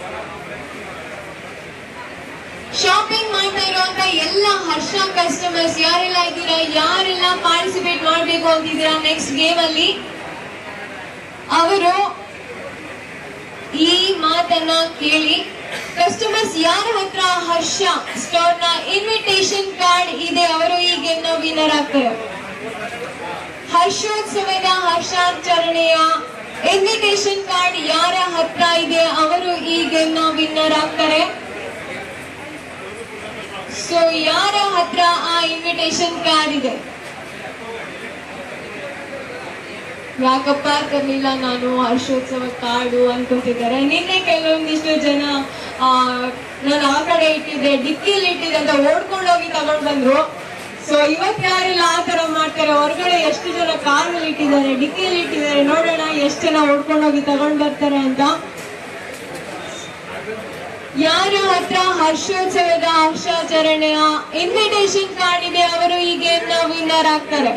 [SPEAKER 1] ಶಾಪಿಂಗ್ ಮಾಡ್ತಾ ಇರುವಂತ ಎಲ್ಲ ಹರ್ಷ ಕಸ್ಟಮರ್ಸ್ ಯಾರೆಲ್ಲ ಇದ್ದೀರಾ, ಯಾರೆಲ್ಲ ಪಾರ್ಟಿಸಿಪೇಟ್ ಮಾಡ್ಬೇಕು ಅಂತಿದ್ದೀರಾ ನೆಕ್ಸ್ಟ್ ಗೇಮ್ ಅಲ್ಲಿ, ಅವರು ಈ ಮಾತನ್ನ ಕೇಳಿ. ಕಸ್ಟಮರ್ಸ್ ಯಾರ ಹತ್ರ ಹರ್ಷ ಸ್ಟೋರ್ ನ ಇನ್ವಿಟೇಷನ್ ಕಾರ್ಡ್ ಇದೆ, ಅವರು ಈ ಗೇಮ್ ನ ವಿನ್ನರ್ ಆಗ್ತಾರೆ. ಹರ್ಷೋತ್ಸವದ ಹರ್ಷಾಚರಣೆಯ ಇನ್ವಿಟೇಷನ್ ಕಾರ್ಡ್ ಯಾರ ಹತ್ರ ಇದೆ, ಅವರು ಈ ಗೇಮ್ ನ ವಿನ್ನರ್ ಆಗ್ತಾರೆ. ಸೊ ಯಾರ ಹತ್ರ ಆ ಇನ್ವಿಟೇಷನ್ ಕಾರ್ಡ್ ಇದೆ? ಯಾಕಪ್ಪ ತರಲಿಲ್ಲ ನಾನು ಹರ್ಷೋತ್ಸವ ಕಾರ್ಡು ಅನ್ಕೊಂತಿದ್ದಾರೆ. ನಿನ್ನೆ ಕೆಲವೊಂದಿಷ್ಟು ಜನ ಆ ನಾನು ಆ ಕಡೆ ಇಟ್ಟಿದ್ದೆ, ಡಿಕ್ಕಿಲಿ ಇಟ್ಟಿದ್ದೆ ಅಂತ ಓಡ್ಕೊಂಡು ಹೋಗಿ ತಗೊಂಡ್ ಬಂದ್ರು. ಸೊ ಇವತ್ತು ಯಾರೆಲ್ಲ ಆ ತರ ಮಾಡ್ತಾರೆ, ಹೊರಗಡೆ ಎಷ್ಟು ಜನ ಕಾರಲ್ಲಿ ಇಟ್ಟಿದ್ದಾರೆ, ಡಿಕ್ಕಿಯಲ್ಲಿ ಇಟ್ಟಿದ್ದಾರೆ, ನೋಡೋಣ ಎಷ್ಟು ಜನ ಓಡ್ಕೊಂಡು ಹೋಗಿ ತಗೊಂಡ್ ಬರ್ತಾರೆ ಅಂತ. ಯಾರ ಹತ್ರ ಹರ್ಷೋತ್ಸವದ ಹರ್ಷಾಚರಣೆಯ ಇನ್ವಿಟೇಷನ್ ಕಾರ್ಡ್ ಇದೆ, ಅವರು ಈ ಗೇಮ್ ನ ವಿನ್ನರ್ ಆಗ್ತಾರೆ.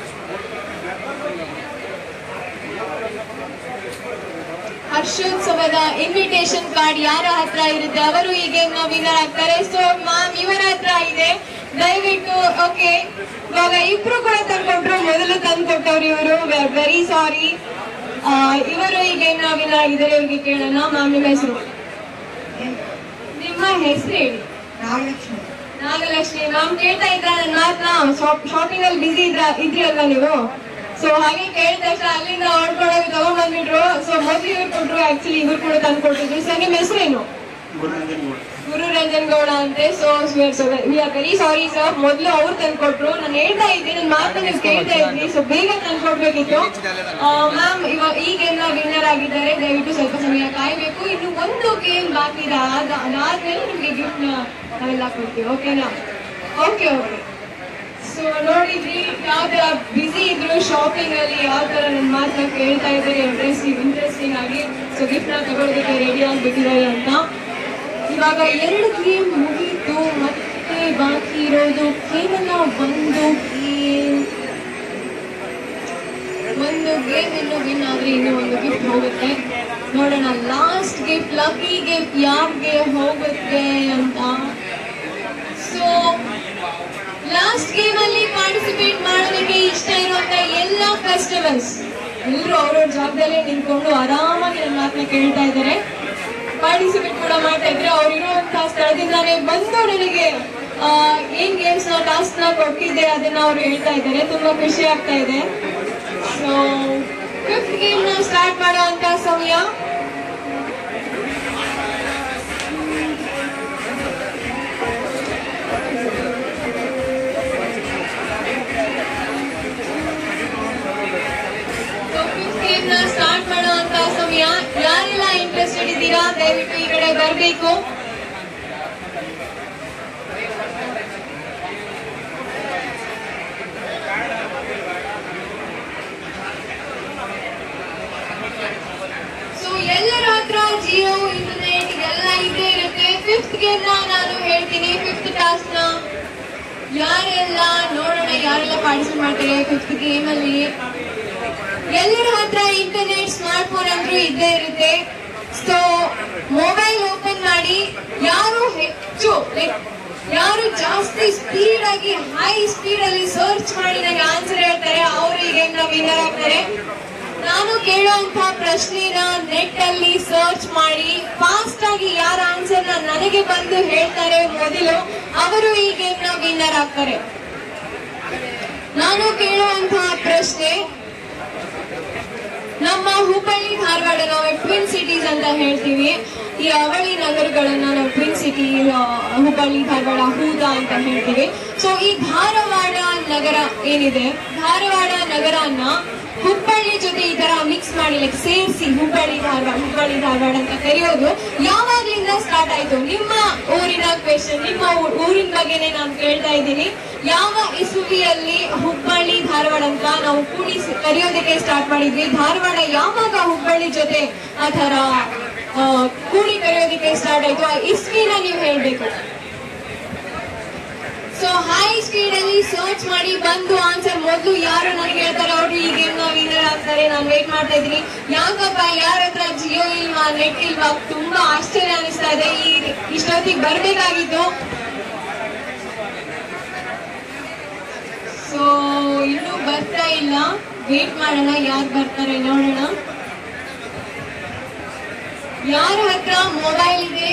[SPEAKER 1] ಹರ್ಷೋತ್ಸವದ ಇನ್ವಿಟೇಷನ್ ಕಾರ್ಡ್ ಯಾರ ಹತ್ರ ಇರುತ್ತೆ, ಅವರು ಈ ಗೇಮ್ ನ ವಿನ್ನರ್ ಆಗ್ತಾರೆ. ಸೊ ಮ್ಯಾಮ್ ಇವರ ಹತ್ರ ಇದೆ, ದಯವಿಟ್ಟು. ಓಕೆ, ಇವಾಗ ಇಬ್ರು ಕೂಡ ತಂದ್ಕೊಟ್ರು, ಮೊದಲು ತಂದ್ಕೊಟ್ಟವ್ರು ಇವರು, ವೆರಿ ಸಾರಿ. ಇವರು ಈ ಗೇಮ್ ನ ವಿನ್ನರ್ ಆಗಿದ್ದಾರೆ. ಇವ್ರಿಗೆ ಕೇಳೋಣ. ಮ್ಯಾಮ್ ನಿಮ್ಮ ಹೆಸರು? ನಿಮ್ಮ ಹೆಸರು ಹೇಳಿ.
[SPEAKER 5] ನಾಗಲಕ್ಷ್ಮಿ.
[SPEAKER 1] ನಾಗಲಕ್ಷ್ಮಿ ಮ್ಯಾಮ್, ಕೇಳ್ತಾ ಇದ್ರ ನನ್ನ ಮಾತನ್ನ? ಶಾಪಿಂಗ್ ಅಲ್ಲಿ ಬಿಸಿ ಇದ್ರ ಇದ್ರಿ ಅಲ್ವಾ ನೀವು? ಸೊ ಹಾಗೆ ಕೇಳಿದ ತಕ್ಷಣ ಅಲ್ಲಿಂದ ಹೊಡ್ಕೊಂಡೋಗಿ ತಗೊಂಡ್ ಬಂದ್ಬಿಟ್ರು. ಸೊ ಮೊದ್ಲು ಇವ್ರು ಕೊಟ್ರು, ಆಕ್ಚುಲಿ ಇವ್ರು ಕೂಡ ತಂದು ಕೊಟ್ಟಿದ್ರು. ಸರ್ ನಿಮ್ಮ ಹೆಸರೇನು? ಗುರು ರಂಜನ್ ಗೌಡ ಅಂತೆ. So we are very sorry sir, ಮೊದ್ಲು ಅವ್ರು ತಂದು ಕೊಟ್ರು. ನಾನು ಹೇಳ್ತಾ ಇದ್ದೀನಿ, ನನ್ನ ಮಾತನ್ನ ನೀವು ಕೇಳ್ತಾ ಇದ್ರಿ. ಸೊ ಬೇಗ ತಂದು ಕೊಡ್ಬೇಕಿತ್ತು. ಮ್ಯಾಮ್ ಇವಾಗ ಈ ಗೇಮ್ ನ ವಿನ್ನರ್ ಆಗಿದ್ದಾರೆ, ದಯವಿಟ್ಟು ಸ್ವಲ್ಪ ಸಮಯ ಕಾಯ್ಬೇಕು. ಇನ್ನು ಒಂದು ಗೇಮ್ ಬಾಕಿ ಇದೆ, ಅದಾದ್ಮೇಲೆ ನಿಮ್ಗೆ ಗಿಫ್ಟ್ ನ ನಾವೆಲ್ಲ ಕೊಡ್ತೀವಿ. ಓಕೆನಾ? Okay okay. ಸೊ ನೋಡಿದ್ರಿ ಯಾವ ತರ ಬಿಸಿ ಇದ್ರು ಶಾಪಿಂಗ್ ಅಲ್ಲಿ, ಯಾವ ತರ ನನ್ನ ಮಾತನ್ನ ಕೇಳ್ತಾ ಇದ್ದಾರೆ ಇಂಟ್ರೆಸ್ಟಿಂಗ್ ಇಂಟ್ರೆಸ್ಟಿಂಗ್ ಆಗಿ. ಸೊ ಗಿಫ್ಟ್ ನ ತಗೊಳ್ಳೋದಕ್ಕೆ ರೆಡಿ ಆಗ್ಬಿಟ್ಟಿದ್ದಾರೆ ಅಂತ. ಇವಾಗ ಎರಡು ಗೇಮ್ ಮುಗೀತು, ಮತ್ತೆ ಬಾಕಿ ಇರೋದು ಕೇವಲ ಒಂದು ಗೇಮ್. ಒಂದು ಗೇಮ್ ಇನ್ನು ವಿನ್ ಆದ್ರೆ ಇನ್ನು ಒಂದು ಗಿಫ್ಟ್ ಹೋಗುತ್ತೆ. ನೋಡೋಣ ಲಾಸ್ಟ್ ಗಿಫ್ಟ್, ಲಕ್ಕಿ ಗಿಫ್ಟ್ ಯಾರಿಗೆ ಹೋಗುತ್ತೆ ಅಂತ. ಸೊ ಲಾಸ್ಟ್ ಗೇಮ್ ಅಲ್ಲಿ ಪಾರ್ಟಿಸಿಪೇಟ್ ಮಾಡೋದಕ್ಕೆ ಇಷ್ಟ ಇರುವಂತ ಎಲ್ಲ ಕಸ್ಟಮರ್ಸ್ ಎಲ್ಲರೂ ಅವ್ರವ್ರ ಜಾಗದಲ್ಲೇ ನಿಂತ್ಕೊಂಡು ಆರಾಮಾಗಿ ನನ್ನ ಮಾತನ್ನ ಕೇಳ್ತಾ ಇದ್ದಾರೆ, ಪಾರ್ಟಿಸಿಪೇಟ್ ಕೂಡ ಮಾಡ್ತಾ ಇದ್ರೆ. ಅವ್ರು ಇರುವಂತಹ ಸ್ಥಳದಿಂದಾನೇ ಬಂದು ನನಗೆ ಏನ್ ಗೇಮ್ಸ್ ನ ಟಾಸ್ಕ್ ನ ಕೊಟ್ಟಿದ್ದೆ ಅದನ್ನ ಅವ್ರು ಹೇಳ್ತಾ ಇದ್ದಾರೆ. ತುಂಬಾ ಖುಷಿ ಆಗ್ತಾ ಇದೆ. ಸೊ ಫಿಫ್ತ್ ಗೇಮ್ ನ ಸ್ಟಾರ್ಟ್ ಮಾಡುವಂತ ಸಮಯ. ದಯವಿಟ್ಟು ಈ ಕಡೆ ಬರಬೇಕು. ಸೊ ಎಲ್ಲರ ಹತ್ರ ಜಿಯೋ ಇಂಟರ್ನೆಟ್ ಎಲ್ಲ ಇದ್ದೇ ಇರುತ್ತೆ. ಫಿಫ್ತ್ ಗೇಮ್ ನ ನಾನು ಹೇಳ್ತೀನಿ. ಫಿಫ್ತ್ ಟಾಸ್ಕ್ ನ ಯಾರೆಲ್ಲ ನೋಡೋಣ, ಯಾರೆಲ್ಲ ಪಾರ್ಟಿಸಿಪೇಟ್ ಮಾಡ್ತಾರೆ ಫಿಫ್ತ್ ಗೇಮ್ ಅಲ್ಲಿ. ಎಲ್ಲರ ಹತ್ರ ಇಂಟರ್ನೆಟ್ ಸ್ಮಾರ್ಟ್ ಫೋನ್ ಅಂದ್ರೂ ಇದ್ದೇ ಇರುತ್ತೆ. ಸೊ ಮೊಬೈಲ್ ಓಪನ್ ಮಾಡಿ ಯಾರು ಹೆಚ್ಚು ಲೈಕ್ ಯಾರು ಜಾಸ್ತಿ ಸ್ಪೀಡ್ ಆಗಿ ಹೈ ಸ್ಪೀಡ್ ಅಲ್ಲಿ ಸರ್ಚ್ ಮಾಡಿ ನನಗೆ ಆನ್ಸರ್ ಹೇಳ್ತಾರೆ ಅವರು ಈ ಗೇಮ್ ನ ವಿನ್ನರ್ ಆಗ್ತಾರೆ. ನಾನು ಕೇಳುವಂತಹ ಪ್ರಶ್ನೆನ ನೆಟ್ ಅಲ್ಲಿ ಸರ್ಚ್ ಮಾಡಿ ಫಾಸ್ಟ್ ಆಗಿ ಯಾರ ಆನ್ಸರ್ ನ ನನಗೆ ಬಂದು ಹೇಳ್ತಾರೆ ಮೊದಲು ಅವರು ಈ ಗೇಮ್ ನ ವಿನ್ನರ್ ಆಗ್ತಾರೆ. ನಾನು ಕೇಳುವಂತಹ ಪ್ರಶ್ನೆ, ನಮ್ಮ ಹುಬ್ಬಳ್ಳಿ ಧಾರವಾಡ ನಾವು ಟ್ವಿನ್ ಸಿಟೀಸ್ ಅಂತ ಹೇಳ್ತೀವಿ. ಈ ಅವಳಿ ನಗರಗಳನ್ನ ನಾವು ಟ್ವಿನ್ ಸಿಟಿ, ಹುಬ್ಬಳ್ಳಿ ಧಾರವಾಡ, ಹೂದ ಅಂತ ಹೇಳ್ತೀವಿ. ಸೊ ಈ ಧಾರವಾಡ ನಗರ ಏನಿದೆ, ಧಾರವಾಡ ನಗರನ ಹುಬ್ಬಳ್ಳಿ ಜೊತೆ ಈ ತರ ಮಿಕ್ಸ್ ಮಾಡಿ ಲೈಕ್ ಸೇರಿಸಿ ಹುಬ್ಬಳ್ಳಿ ಧಾರವಾಡ ಹುಬ್ಬಳ್ಳಿ ಧಾರವಾಡ ಅಂತ ಕರೆಯೋದು ಯಾವಾಗ್ಲಿಂದ ಸ್ಟಾರ್ಟ್ ಆಯ್ತು? ನಿಮ್ಮ ಊರಿನ ಕ್ವೆಶನ್, ನಿಮ್ಮ ಊರಿನ ಬಗ್ಗೆನೆ ನಾನು ಕೇಳ್ತಾ ಇದ್ದೀನಿ. ಯಾವ ಇಸುವಿಯಲ್ಲಿ ಹುಬ್ಬಳ್ಳಿ ಧಾರವಾಡ ಅಂತ ನಾವು ಕೂಡಿ ಕರೆಯೋದಕ್ಕೆ ಸ್ಟಾರ್ಟ್ ಮಾಡಿದ್ವಿ? ಧಾರವಾಡ ಯಾವಾಗ ಹುಬ್ಬಳ್ಳಿ ಜೊತೆ ಆ ತರ ಕೂಡಿ ಕರೆಯೋದಕ್ಕೆ ಸ್ಟಾರ್ಟ್ ಆಯ್ತು? ಆ ಇಸ್ವಿನ ನೀವು ಹೇಳ್ಬೇಕು. ಸೊ ಹೈ ಸ್ಪೀಡ್ ಅಲ್ಲಿ ಸರ್ಚ್ ಮಾಡಿ ಬಂದು ಆನ್ಸರ್ ಮೊದಲು ಯಾರು ನನಗೆ ಹೇಳ್ತಾರೆ ಅವರು ಈ ಗೇಮ್ ನ ವಿನ್ನರ್ ಆಗ್ತಾರೆ. ನಾನು ವೇಟ್ ಮಾಡ್ತಾ ಇದ್ದೀನಿ. ಯಾಕಪ್ಪ ಯಾರ ಹತ್ರ ಜಿಯೋ ಇಲ್ವಾ, ನೆಟ್ ಇಲ್ವಾ? ತುಂಬಾ ಆಶ್ಚರ್ಯ ಅನಿಸ್ತಾ ಇದೆ. ಈ ಇಷ್ಟೊತ್ತಿಗೆ ಬರ್ಬೇಕಾಗಿತ್ತು. ಸೊ ಇನ್ನೂ ಬರ್ತಾ ಇಲ್ಲ, ವೇಟ್ ಮಾಡೋಣ ಯಾರು ಬರ್ತಾರೆ ನೋಡೋಣ. ಯಾರ ಹತ್ರ ಮೊಬೈಲ್ ಇದೆ?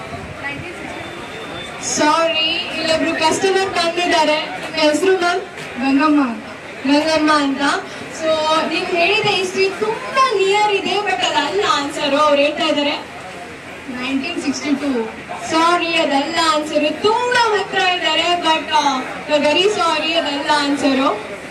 [SPEAKER 1] ಸಾರಿ, ಇಲ್ಲೊಬ್ರು ಕಸ್ಟಮರ್ ಬಂದಿದ್ದಾರೆ. ನಿಮ್ಮ ಹೆಸರು ಮ್ಯಾಮ್?
[SPEAKER 5] ಗಂಗಮ್ಮ
[SPEAKER 1] ಗಂಗಮ್ಮ ಅಂತ. ಸೊ ನೀವು ಹೇಳಿದ ಹಿಸ್ಟ್ರಿ ತುಂಬಾ ನಿಯರ್ ಇದೆ, ಬಟ್ ಅದಲ್ಲ ಆನ್ಸರು. ಅವ್ರು ಹೇಳ್ತಾ ಇದ್ದಾರೆ
[SPEAKER 5] ನೈನ್ಟೀನ್ ಸಿಕ್ಸ್ಟಿ ಟೂ.
[SPEAKER 1] ಸಾರಿ, ಅದಲ್ಲ ಆನ್ಸರು. ತುಂಬಾ ಹತ್ರ ಇದ್ದಾರೆ, ಬಟ್ ವೆರಿ ಸಾರಿ, ಅದಲ್ಲ ಆನ್ಸರು.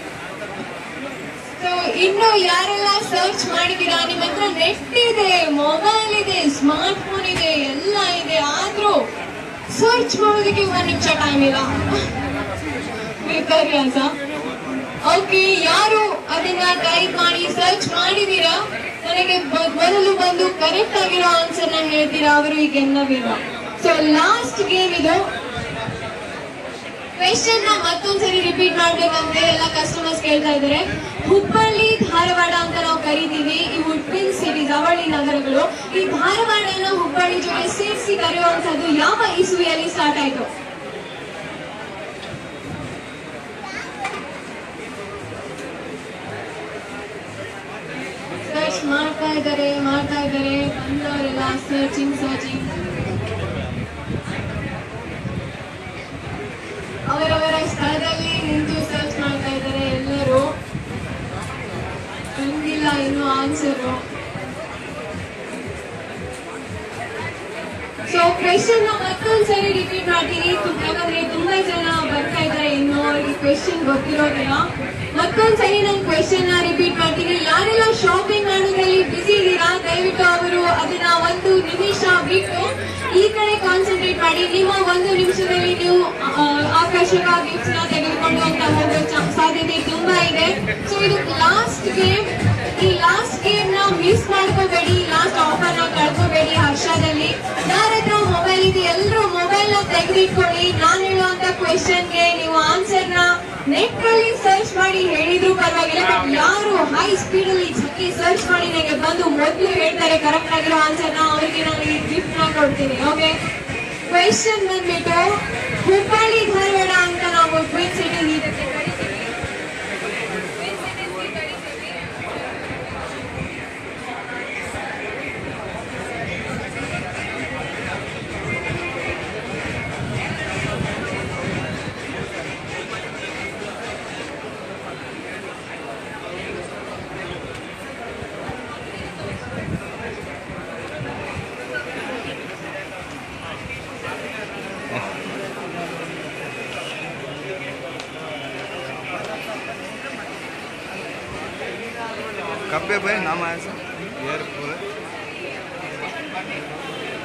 [SPEAKER 1] ಸೊ ಇನ್ನು ಯಾರೆಲ್ಲ ಸರ್ಚ್ ಮಾಡಿದೀರಾ? ನಿಮ್ಮ ಹತ್ರ ನೆಟ್ ಇದೆ, ಮೊಬೈಲ್ ಇದೆ, ಸ್ಮಾರ್ಟ್ ಫೋನ್ ಇದೆ, ಎಲ್ಲ ಇದೆ, ಆದ್ರೂ ಸರ್ಚ್ ಮಾಡೋದಕ್ಕೆ ಒಂದ್ ನಿಮಿಷ ಟೈಮ್ ಇಲ್ಲ. ವಿಪರ್ಯಾಸ. ಓಕೆ, ಯಾರು ಅದನ್ನ ಟೈಪ್ ಮಾಡಿ ಸರ್ಚ್ ಮಾಡಿದೀರಾ ನನಗೆ ಮೊದಲು ಬಂದು ಕರೆಕ್ಟ್ ಆಗಿರೋ ಆನ್ಸರ್ ನ ಹೇಳ್ತೀರಾ, ಅವರು ಈ ಗೇಮ್ ನ ವಿನ್ನರ್. ಸೊ ಲಾಸ್ಟ್ ಗೇಮ್ ಇದು. ಕ್ವೆಶ್ಚನ್ ನ ಮತ್ತೊಂದ್ಸರಿ ರಿಪೀಟ್ ಮಾಡ್ಬೇಕಂದ್ರೆ ಎಲ್ಲ ಕಸ್ಟಮರ್ಸ್ ಕೇಳ್ತಾ ಇದಾರೆ. ಹುಬ್ಬಳ್ಳಿ ಧಾರವಾಡ ಅಂತ ನಾವು ಕರಿತೀವಿ. ಇವು ಟ್ವಿನ್ ಸಿಟೀಸ್, ಅವಳಿ ನಗರಗಳು. ಈ ಧಾರವಾಡನ ಹುಬ್ಬಳ್ಳಿ ಜೊತೆ ಸೇರಿಸಿ ಕರೆಯುವಂತದ್ದು ಯಾವ ಇಸುವಿಯಲ್ಲಿ ಸ್ಟಾರ್ಟ್ ಆಯ್ತು? ಸರ್ಚ್ ಮಾಡ್ತಾ ಇದ್ದಾರೆ ಮಾಡ್ತಾ ಇದ್ದಾರೆ ಬಂದವರೆಲ್ಲ ಸರ್ಚಿಂಗ್ ಸರ್ಚಿಂಗ್ ಅವರವರ ಸ್ಥಳದಲ್ಲಿ ನಿಂತು ಸರ್ಚ್ ಮಾಡ್ತಾ ಇದ್ದಾರೆ ಎಲ್ಲರೂ. ಬಂದಿಲ್ಲ ಇನ್ನು ಆನ್ಸರು. ಸೊ ಕ್ವೆಶ್ಚನ್ ಮತ್ತೊಂದ್ಸರಿ ರಿಪೀಟ್ ಮಾಡ್ತೀನಿ, ಯಾಕಂದ್ರೆ ತುಂಬಾ ಜನ ಬರ್ತಾ ಇದ್ದಾರೆ, ಇನ್ನು ಅವ್ರಿಗೆ ಕ್ವೆಶ್ಚನ್ ಗೊತ್ತಿರೋದಿಲ್ಲ. ಮತ್ತೊಂದ್ಸರಿ ನಾನು ಕ್ವೆಶ್ಚನ್ ನ ರಿಪೀಟ್ ಮಾಡ್ತೀನಿ. ಯಾರೆಲ್ಲ ಶಾಪಿಂಗ್ ಮಾಡೋದ್ರಲ್ಲಿ ಬಿಸಿ ಇದ್ದೀರಾ ದಯವಿಟ್ಟು ಅವರು ಅದನ್ನ ಒಂದು ನಿಮಿಷ ಬಿಟ್ಟು ಈ ಕಡೆ ಕಾನ್ಸಂಟ್ರೇಟ್ ಮಾಡಿ. ನಿಮ್ಮ ಒಂದು ನಿಮಿಷದಲ್ಲಿ ನೀವು ಆಕರ್ಷಕ ಗಿಫ್ಟ್ಸ್ ನ ತೆಗೆದುಕೊಂಡು ಅಂತ ಹೋಗೋ ಸಾಧ್ಯತೆ ತುಂಬಾ ಇದೆ. ಸೊ ಇದು ಲಾಸ್ಟ್ ಗೇಮ್. ಈ ಲಾಸ್ಟ್ ಗೇಮ್ ನ ಮಿಸ್ ಮಾಡ್ಕೋಬೇಡಿ, ಲಾಸ್ಟ್ ಆಫರ್ ನ ಕಳ್ಕೋಬೇಡಿ. ಹರ್ಷದಲ್ಲಿ ಯಾರ ಹತ್ರ ಮೊಬೈಲ್ ಇದೆ ಎಲ್ಲರೂ ಮೊಬೈಲ್ ನ ತೆಗೆದಿಟ್ಕೊಳ್ಳಿ. ನಾನು ಹೇಳುವಂತ ಕ್ವೆಶ್ಚನ್ ಗೆ ನೀವು ಆನ್ಸರ್ ನ ನೆಟ್ ಅಲ್ಲಿ ಸರ್ಚ್ ಮಾಡಿ ಹೇಳಿದ್ರು ಪರವಾಗಿಲ್ಲ, ಬಟ್ ಯಾರು ಹೈ ಸ್ಪೀಡ್ ಅಲ್ಲಿ ಜೊತೆ ಸರ್ಚ್ ಮಾಡಿ ನನಗೆ ಬಂದು ಮೊದಲು ಹೇಳ್ತಾರೆ ಕರೆಕ್ಟ್ ಆಗಿರೋ ಆನ್ಸರ್ ನ, ಅವರಿಗೆ ನಾನು ಈ ಗಿಫ್ಟ್ ನ ಕೊಡ್ತೀನಿ. ಓಕೆ, ಕ್ವೆಶ್ಚನ್ ಬಂದ್ಬಿಟ್ಟು ಹುಬ್ಬಳ್ಳಿ ಧಾರವಾಡ ಅಂತ ನಾವು ಟ್ವಿನ್ ಸಿಟೀಸ್ ಇದಕ್ಕೆ ಕರಿತೀವಿ.
[SPEAKER 2] कब पे भाई नाम आया सर? एयर पूरे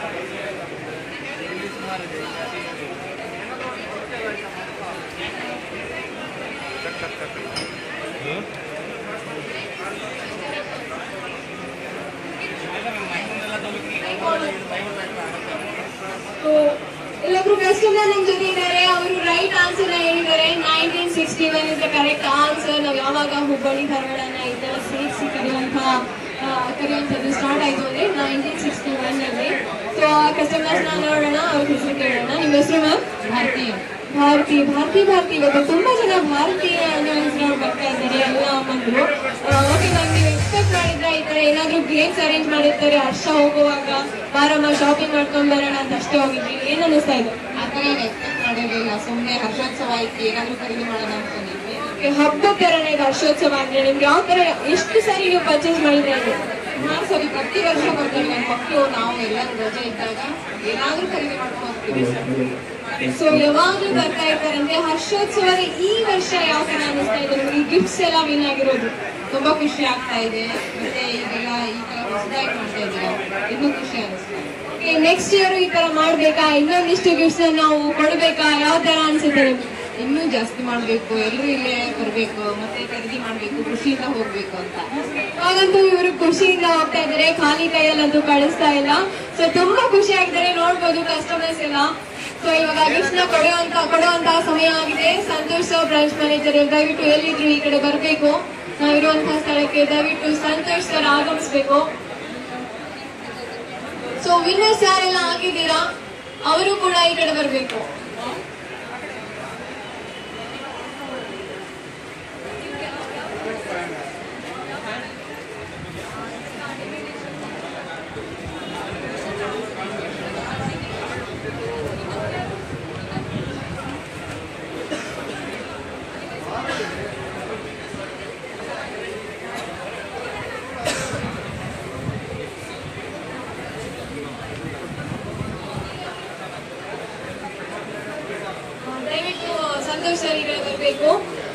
[SPEAKER 1] ಇಲ್ಲೊಬ್ರು ಕಸ್ಟಮರ್ ನಮ್ ಜೊತೆ ಇದ್ದಾರೆ. ಅವರು ರೈಟ್ ಆನ್ಸರ್ ಹೇಳಿದ್ದಾರೆ. Nineteen sixty one is the correct answer. ನಾವು ಯಾವಾಗ ಹುಬ್ಬಳ್ಳಿ ಧಾರವಾಡನ ಇದೆಲ್ಲ ಸೇರಿಸಿ ಕರೆಯುವಂತ ಕರೆಯುವಂಥದ್ದು ಸ್ಟಾರ್ಟ್ ಆಯ್ತು ಅಂದ್ರೆ ನೈನ್ಟೀನ್ ಸಿಕ್ಸ್ಟಿ ಒನ್ ಅಲ್ಲಿ. ಸೊ ಆ ಕಸ್ಟಮರ್ಸ್ ನ ನೋಡೋಣ, ಅವ್ರ ಹೆಸರು ಕೇಳೋಣ. ನಿಮ್ಮ ಹೆಸರು ಮ್ಯಾಮ್? ಭಾರತಿ. ಭಾರತಿ ಭಾರತಿ ಭಾರತಿ ಇವತ್ತು ತುಂಬಾ ಜನ ಭಾರತೀಯ ಅನ್ನೋ ಹೆಸರು ಬರ್ತಾ ಇದ್ದಾರೆ ಎಲ್ಲ ಅಮ್ಮಂದ್ರು. ಓಕೆ ಮ್ಯಾಮ್, ನೀವು ಎಕ್ಸ್ಪೆಕ್ಟ್ ಮಾಡಿದ್ರೆ ಈ ತರ ಏನಾದ್ರು ಗೇಮ್ಸ್ ಅರೇಂಜ್ ಮಾಡಿರ್ತಾರೆ ಹರ್ಷ ಹೋಗುವಾಗ ಬಾರಮ್ಮ ಶಾಪಿಂಗ್ ಮಾಡ್ಕೊಂಡ್ ಬರೋಣ ಅಂತ ಅಷ್ಟೇ ಹೋಗಿದ್ರಿ? ಏನ್ ಅನಿಸ್ತಾ ಇದೆ?
[SPEAKER 5] ಆತರ ಏನು ಎಕ್ಸ್ಪೆಕ್ಟ್ ಮಾಡಿರ್ಲಿಲ್ಲ. ಸುಮ್ಮನೆ ಹರ್ಷೋತ್ಸವ ಆಯ್ತು, ಏನಾದ್ರು ಖರೀದಿ ಮಾಡೋಣ ಅನ್ಕೊಂಡಿದ್ವಿ.
[SPEAKER 1] ಹಬ್ಬದ ತರನೇ ಇದು ಹರ್ಷೋತ್ಸವ ಅಂದ್ರೆ ನಿಮ್ಗೆ ಯಾವ ತರ ಎಷ್ಟು ಸಾರಿ ನೀವು ಪರ್ಚೇಸ್ ಮಾಡಿದ್ರೆ?
[SPEAKER 5] ಸುಮಾರು ಸರಿ ಪ್ರತಿ ವರ್ಷ ಬರ್ತಾರೆ ನನ್ನ ಮಕ್ಕಳು, ನಾವು ಎಲ್ಲರೂ ರಜೆ ಇದ್ದಾಗ ಏನಾದ್ರೂ ಖರೀದಿ ಮಾಡ್ಕೊಂಡು ಹೋಗ್ತೀವಿ.
[SPEAKER 1] ಸೊ ಯಾವಾಗ್ಲೂ ಬರ್ತಾ ಇರ್ತಾರಂತೆ. ಹರ್ಷೋತ್ಸವದ ಈ ವರ್ಷ ಯಾವ ತರ ಅನಿಸ್ತಾ ಇದೆ ನಿಮ್ಗೆ? ಗಿಫ್ಟ್ಸ್ ಎಲ್ಲ ವಿನ್ ಆಗಿರೋದು
[SPEAKER 5] ತುಂಬಾ ಖುಷಿ ಆಗ್ತಾ ಇದೆ. ಮತ್ತೆ ಈಗೆಲ್ಲ ಈ ತರ ಹೊಸದಾಗಿ ಮಾಡ್ತಾ ಇದ್ದೀರಾ, ಇನ್ನೂ ಖುಷಿ ಅನಿಸ್ತಾ.
[SPEAKER 1] ನೆಕ್ಸ್ಟ್ ಇಯರ್ ಈ ತರ ಮಾಡ್ಬೇಕಾ? ಇನ್ನೊಂದಿಷ್ಟು ಗಿಫ್ಟ್ಸ್ ನಾವು ಕೊಡ್ಬೇಕಾ? ಯಾವ ತರ ಅನ್ಸುತ್ತೆ ನಿಮ್ಗೆ?
[SPEAKER 5] ಇನ್ನೂ ಜಾಸ್ತಿ ಮಾಡ್ಬೇಕು, ಎಲ್ಲರೂ ಇಲ್ಲೇ ಬರ್ಬೇಕು, ಮತ್ತೆ ಖರೀದಿ ಮಾಡ್ಬೇಕು, ಖುಷಿಯಿಂದ ಹೋಗ್ಬೇಕು ಅಂತ.
[SPEAKER 1] ಹಾಗಂತೂ ಇವರು ಖುಷಿಯಿಂದ ಹೋಗ್ತಾ ಇದಾರೆ, ಖಾಲಿ ಕೈಯಲ್ಲಂತೂ ಕಳಿಸ್ತಾ ಇಲ್ಲ. ಸೊ ತುಂಬಾ ಖುಷಿ ಆಗಿದ್ದಾರೆ, ನೋಡ್ಬೋದು ಕಸ್ಟಮರ್ಸ್ ಎಲ್ಲ. ಸೊ ಇವಾಗ ಗಿಫ್ಟ್ಸ್ ನ ಕೊಡುವಂತ ಕೊಡುವಂತಹ ಸಮಯ ಆಗಿದೆ. ಸಂತೋಷ್ ಸರ್ ಬ್ರಾಂಚ್ ಮ್ಯಾನೇಜರ್ ದಯವಿಟ್ಟು ಎಲ್ಲಿದ್ರು ಈ ಕಡೆ ಬರ್ಬೇಕು. ನಾವಿರುವಂತಹ ಸ್ಥಳಕ್ಕೆ ದಯವಿಟ್ಟು ಸಂತೋಷ್ ಸರ್ ಆಗಮಿಸ್ಬೇಕು. ಸೊ ವಿನ್ನರ್ಸ್ ಯಾರೆಲ್ಲ ಆಗಿದ್ದೀರಾ ಅವರು ಕೂಡ ಈ ಕಡೆ ಬರ್ಬೇಕು. ದಯವಿಟ್ಟು ಸಂತೋಷ್ ಸರ್ ಈ ಕಡೆ ಬರಬೇಕು.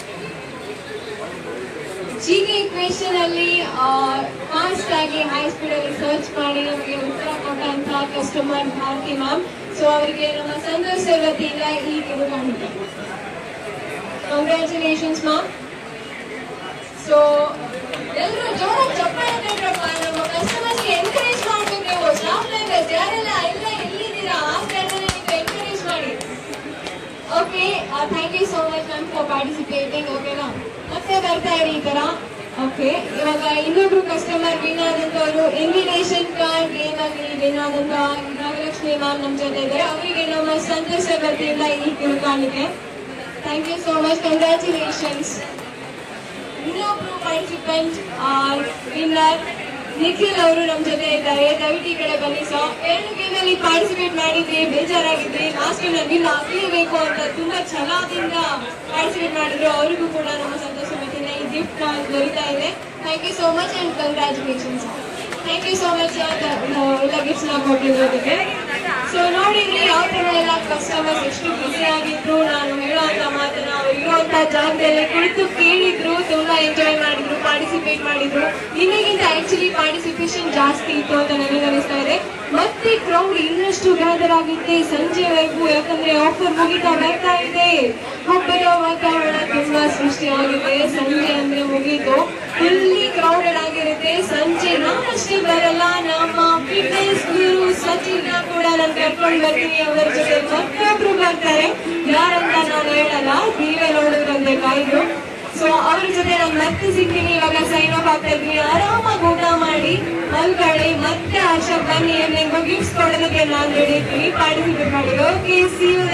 [SPEAKER 1] ಜಿ ಕೆ ಇಕ್ವೇಶನ್ ಅಲ್ಲಿ ಫಾಸ್ಟ್ ಆಗಿ ಹೈ ಸ್ಪೀಡ್ ಅಲ್ಲಿ ಸರ್ಚ್ ಮಾಡಿ ನಮಗೆ ಉತ್ತರ ಕೊಟ್ಟಂತಹ ಕಸ್ಟಮರ್ ಭಾರತಿ ಮ್ಯಾಮ್. ಸೊ ಅವರಿಗೆ ನಮ್ಮ ಸಂತೋಷ್ ಸರ್ ವತಿಯಿಂದ ಈ ಕಿರುಕಾಣಿಕೆ. Congratulations ma'am. ಸೊ ಎಲ್ಲರೂ ಜೋರಾಗಿ ಚಪ್ಪಾಳೆ ತಟ್ಟರಪ್ಪ. ನಮ್ಮ ಕಸ್ಟಮರ್ಸ್ ಎನ್ಕರೇಜ್ ಮಾಡ್ಬೇಕು. ನೀವು ಸ್ಟಾಫ್ ಮೆಂಬರ್ಸ್ ಯಾರೆಲ್ಲ ಎಲ್ಲ ಎಲ್ಲಿದ್ದೀರಾ ಆ ಸ್ಥಳದಲ್ಲಿ ನೀವು ಎನ್ಕರೇಜ್ ಮಾಡಿ. Okay, thank you so much ma'am for participating. ಓಕೆನಾ, ಮತ್ತೆ ಬರ್ತಾ ಇರಿ ಈ ತರ. ಓಕೆ, ಇವಾಗ ಇನ್ನೊಬ್ರು ಕಸ್ಟಮರ್ ವಿನ್ ಆದಂತವರು ಇನ್ವಿಟೇಷನ್ ಕಾರ್ಡ್ ಗೇಮ್ ಅಲ್ಲಿ ವಿನ್ ಆದಂತ ನಾಗಲಕ್ಷ್ಮಿ ಮ್ಯಾಮ್ ನಮ್ ಜೊತೆ ಇದ್ದಾರೆ. ಅವರಿಗೆ ನಮ್ಮ ಸಂತೋಷ ವತಿಯಿಂದ ಈ ಕಿರುಕಾಣಿಕೆ. Thank you so much, congratulations. ಇನ್ನೊಬ್ರು ಪಾರ್ಟಿಸಿಪೆಂಟ್ ವಿನ್ನರ್ ನಿಖಿಲ್ ಅವರು ನಮ್ ಜೊತೆ ಇದ್ದಾರೆ. ದಯವಿಟ್ಟು ಈ ಕಡೆ ಬನ್ನಿ. ಸೊ ಎರಡು ಗೇಮ್ ಅಲ್ಲಿ ಪಾರ್ಟಿಸಿಪೇಟ್ ಮಾಡಿದ್ರಿ, ಬೇಜಾರಾಗಿದ್ರಿ, ಲಾಸ್ಟ್ ಗೇಮ್ ವಿನ್ ಆಗ್ಲೇಬೇಕು ಅಂತ ತುಂಬಾ ಛಲದಿಂದ ಪಾರ್ಟಿಸಿಪೇಟ್ ಮಾಡಿದ್ರು. ಅವರಿಗೂ ಕೂಡ ನಮ್ಮ ಸಂತೋಷ ವತಿಯಿಂದ ಈ ಗಿಫ್ಟ್ ದೊರೀತಾ ಇದೆ. Thank you so much and congratulations. Thank you so much ಎಲ್ಲ ಗಿಫ್ಟ್ಸ್ ನ ಕೊಟ್ಟಿರೋದಕ್ಕೆ. ಸೊ ನೋಡಿದ್ರಿ ಯಾವ ತರ ಎಲ್ಲ ಕಸ್ಟಮರ್ಸ್ ಎಷ್ಟು ಖುಷಿ ಆಗಿದ್ರು. ನಾನು ಹೇಳುವಂತ ಮಾತನ್ನ ಅವ್ರು ಇರುವಂತ ಜಾಗದಲ್ಲಿ ಕುಳಿತು ಕೇಳಿದ್ರು, ತುಂಬಾ ಎಂಜಾಯ್ ಮಾಡಿದ್ರು, ಪಾರ್ಟಿಸಿಪೇಟ್ ಮಾಡಿದ್ರು. ನಿಮಗಿಂತ ಆಕ್ಚುಲಿ ಪಾರ್ಟಿಸಿಪೇಷನ್ ಜಾಸ್ತಿ ಇತ್ತು ಅಂತ ನನಗೆ ಅನಿಸ್ತಾ ಇದೆ. ಮತ್ತೆ ಕ್ರೌಡ್ ಇನ್ನಷ್ಟು ಗ್ಯಾದರ್ ಆಗುತ್ತೆ ಸಂಜೆವರೆಗೂ, ಯಾಕಂದ್ರೆ ಆಫರ್ ಮುಗಿತಾ ಬರ್ತಾ ಇದೆ. ಹಬ್ಬದ ವಾತಾವರಣ ತುಂಬಾ ಸೃಷ್ಟಿಯಾಗಿದೆ. ಸಂಜೆ ಅಂದ್ರೆ ಮುಗೀತು, ಫುಲ್ಲಿ ಕ್ರೌಡೆಡ್ ಆಗಿರುತ್ತೆ. ಸಂಜೆ ನಾನಷ್ಟೇ ಬರಲ್ಲ, ನಮ್ಮ ಫಿಟ್ನೆಸ್ ಗುರು ಸಚಿನ್ ಕೂಡ ನಾನು ಕರ್ಕೊಂಡು ಬರ್ತೀನಿ. ಅವರ ಜೊತೆ ಮತ್ತೊಬ್ರು ಬರ್ತಾರೆ, ಯಾರಂತ ನಾನು ಹೇಳಲ್ಲ, ನೀವೇ ನೋಡಿದ್ರಂತೆ ಕಾಯ್ದು. ಸೊ ಅವ್ರ ಜೊತೆ ನಾನು ಮತ್ತೆ ಸಿಗ್ತೀನಿ. ಇವಾಗ ಸೈನ್ ಆಫ್ ಆಗ್ತಾ ಇದ್ದೀನಿ. ಆರಾಮಾಗಿ ಊಟ ಮಾಡಿ ಮಲ್ಕೊಳ್ಳಿ. ಮತ್ತೆ ಹರ್ಷ ಬನ್ನಿ, ನಿಮ್ಗೆ ಗಿಫ್ಟ್ಸ್ ಕೊಡೋದಕ್ಕೆ ನಾನು ರೆಡಿ ಇರ್ತೀನಿ. ಪಾರ್ಟಿಸಿಪೇಟ್ ಮಾಡಿ. Okay, see you.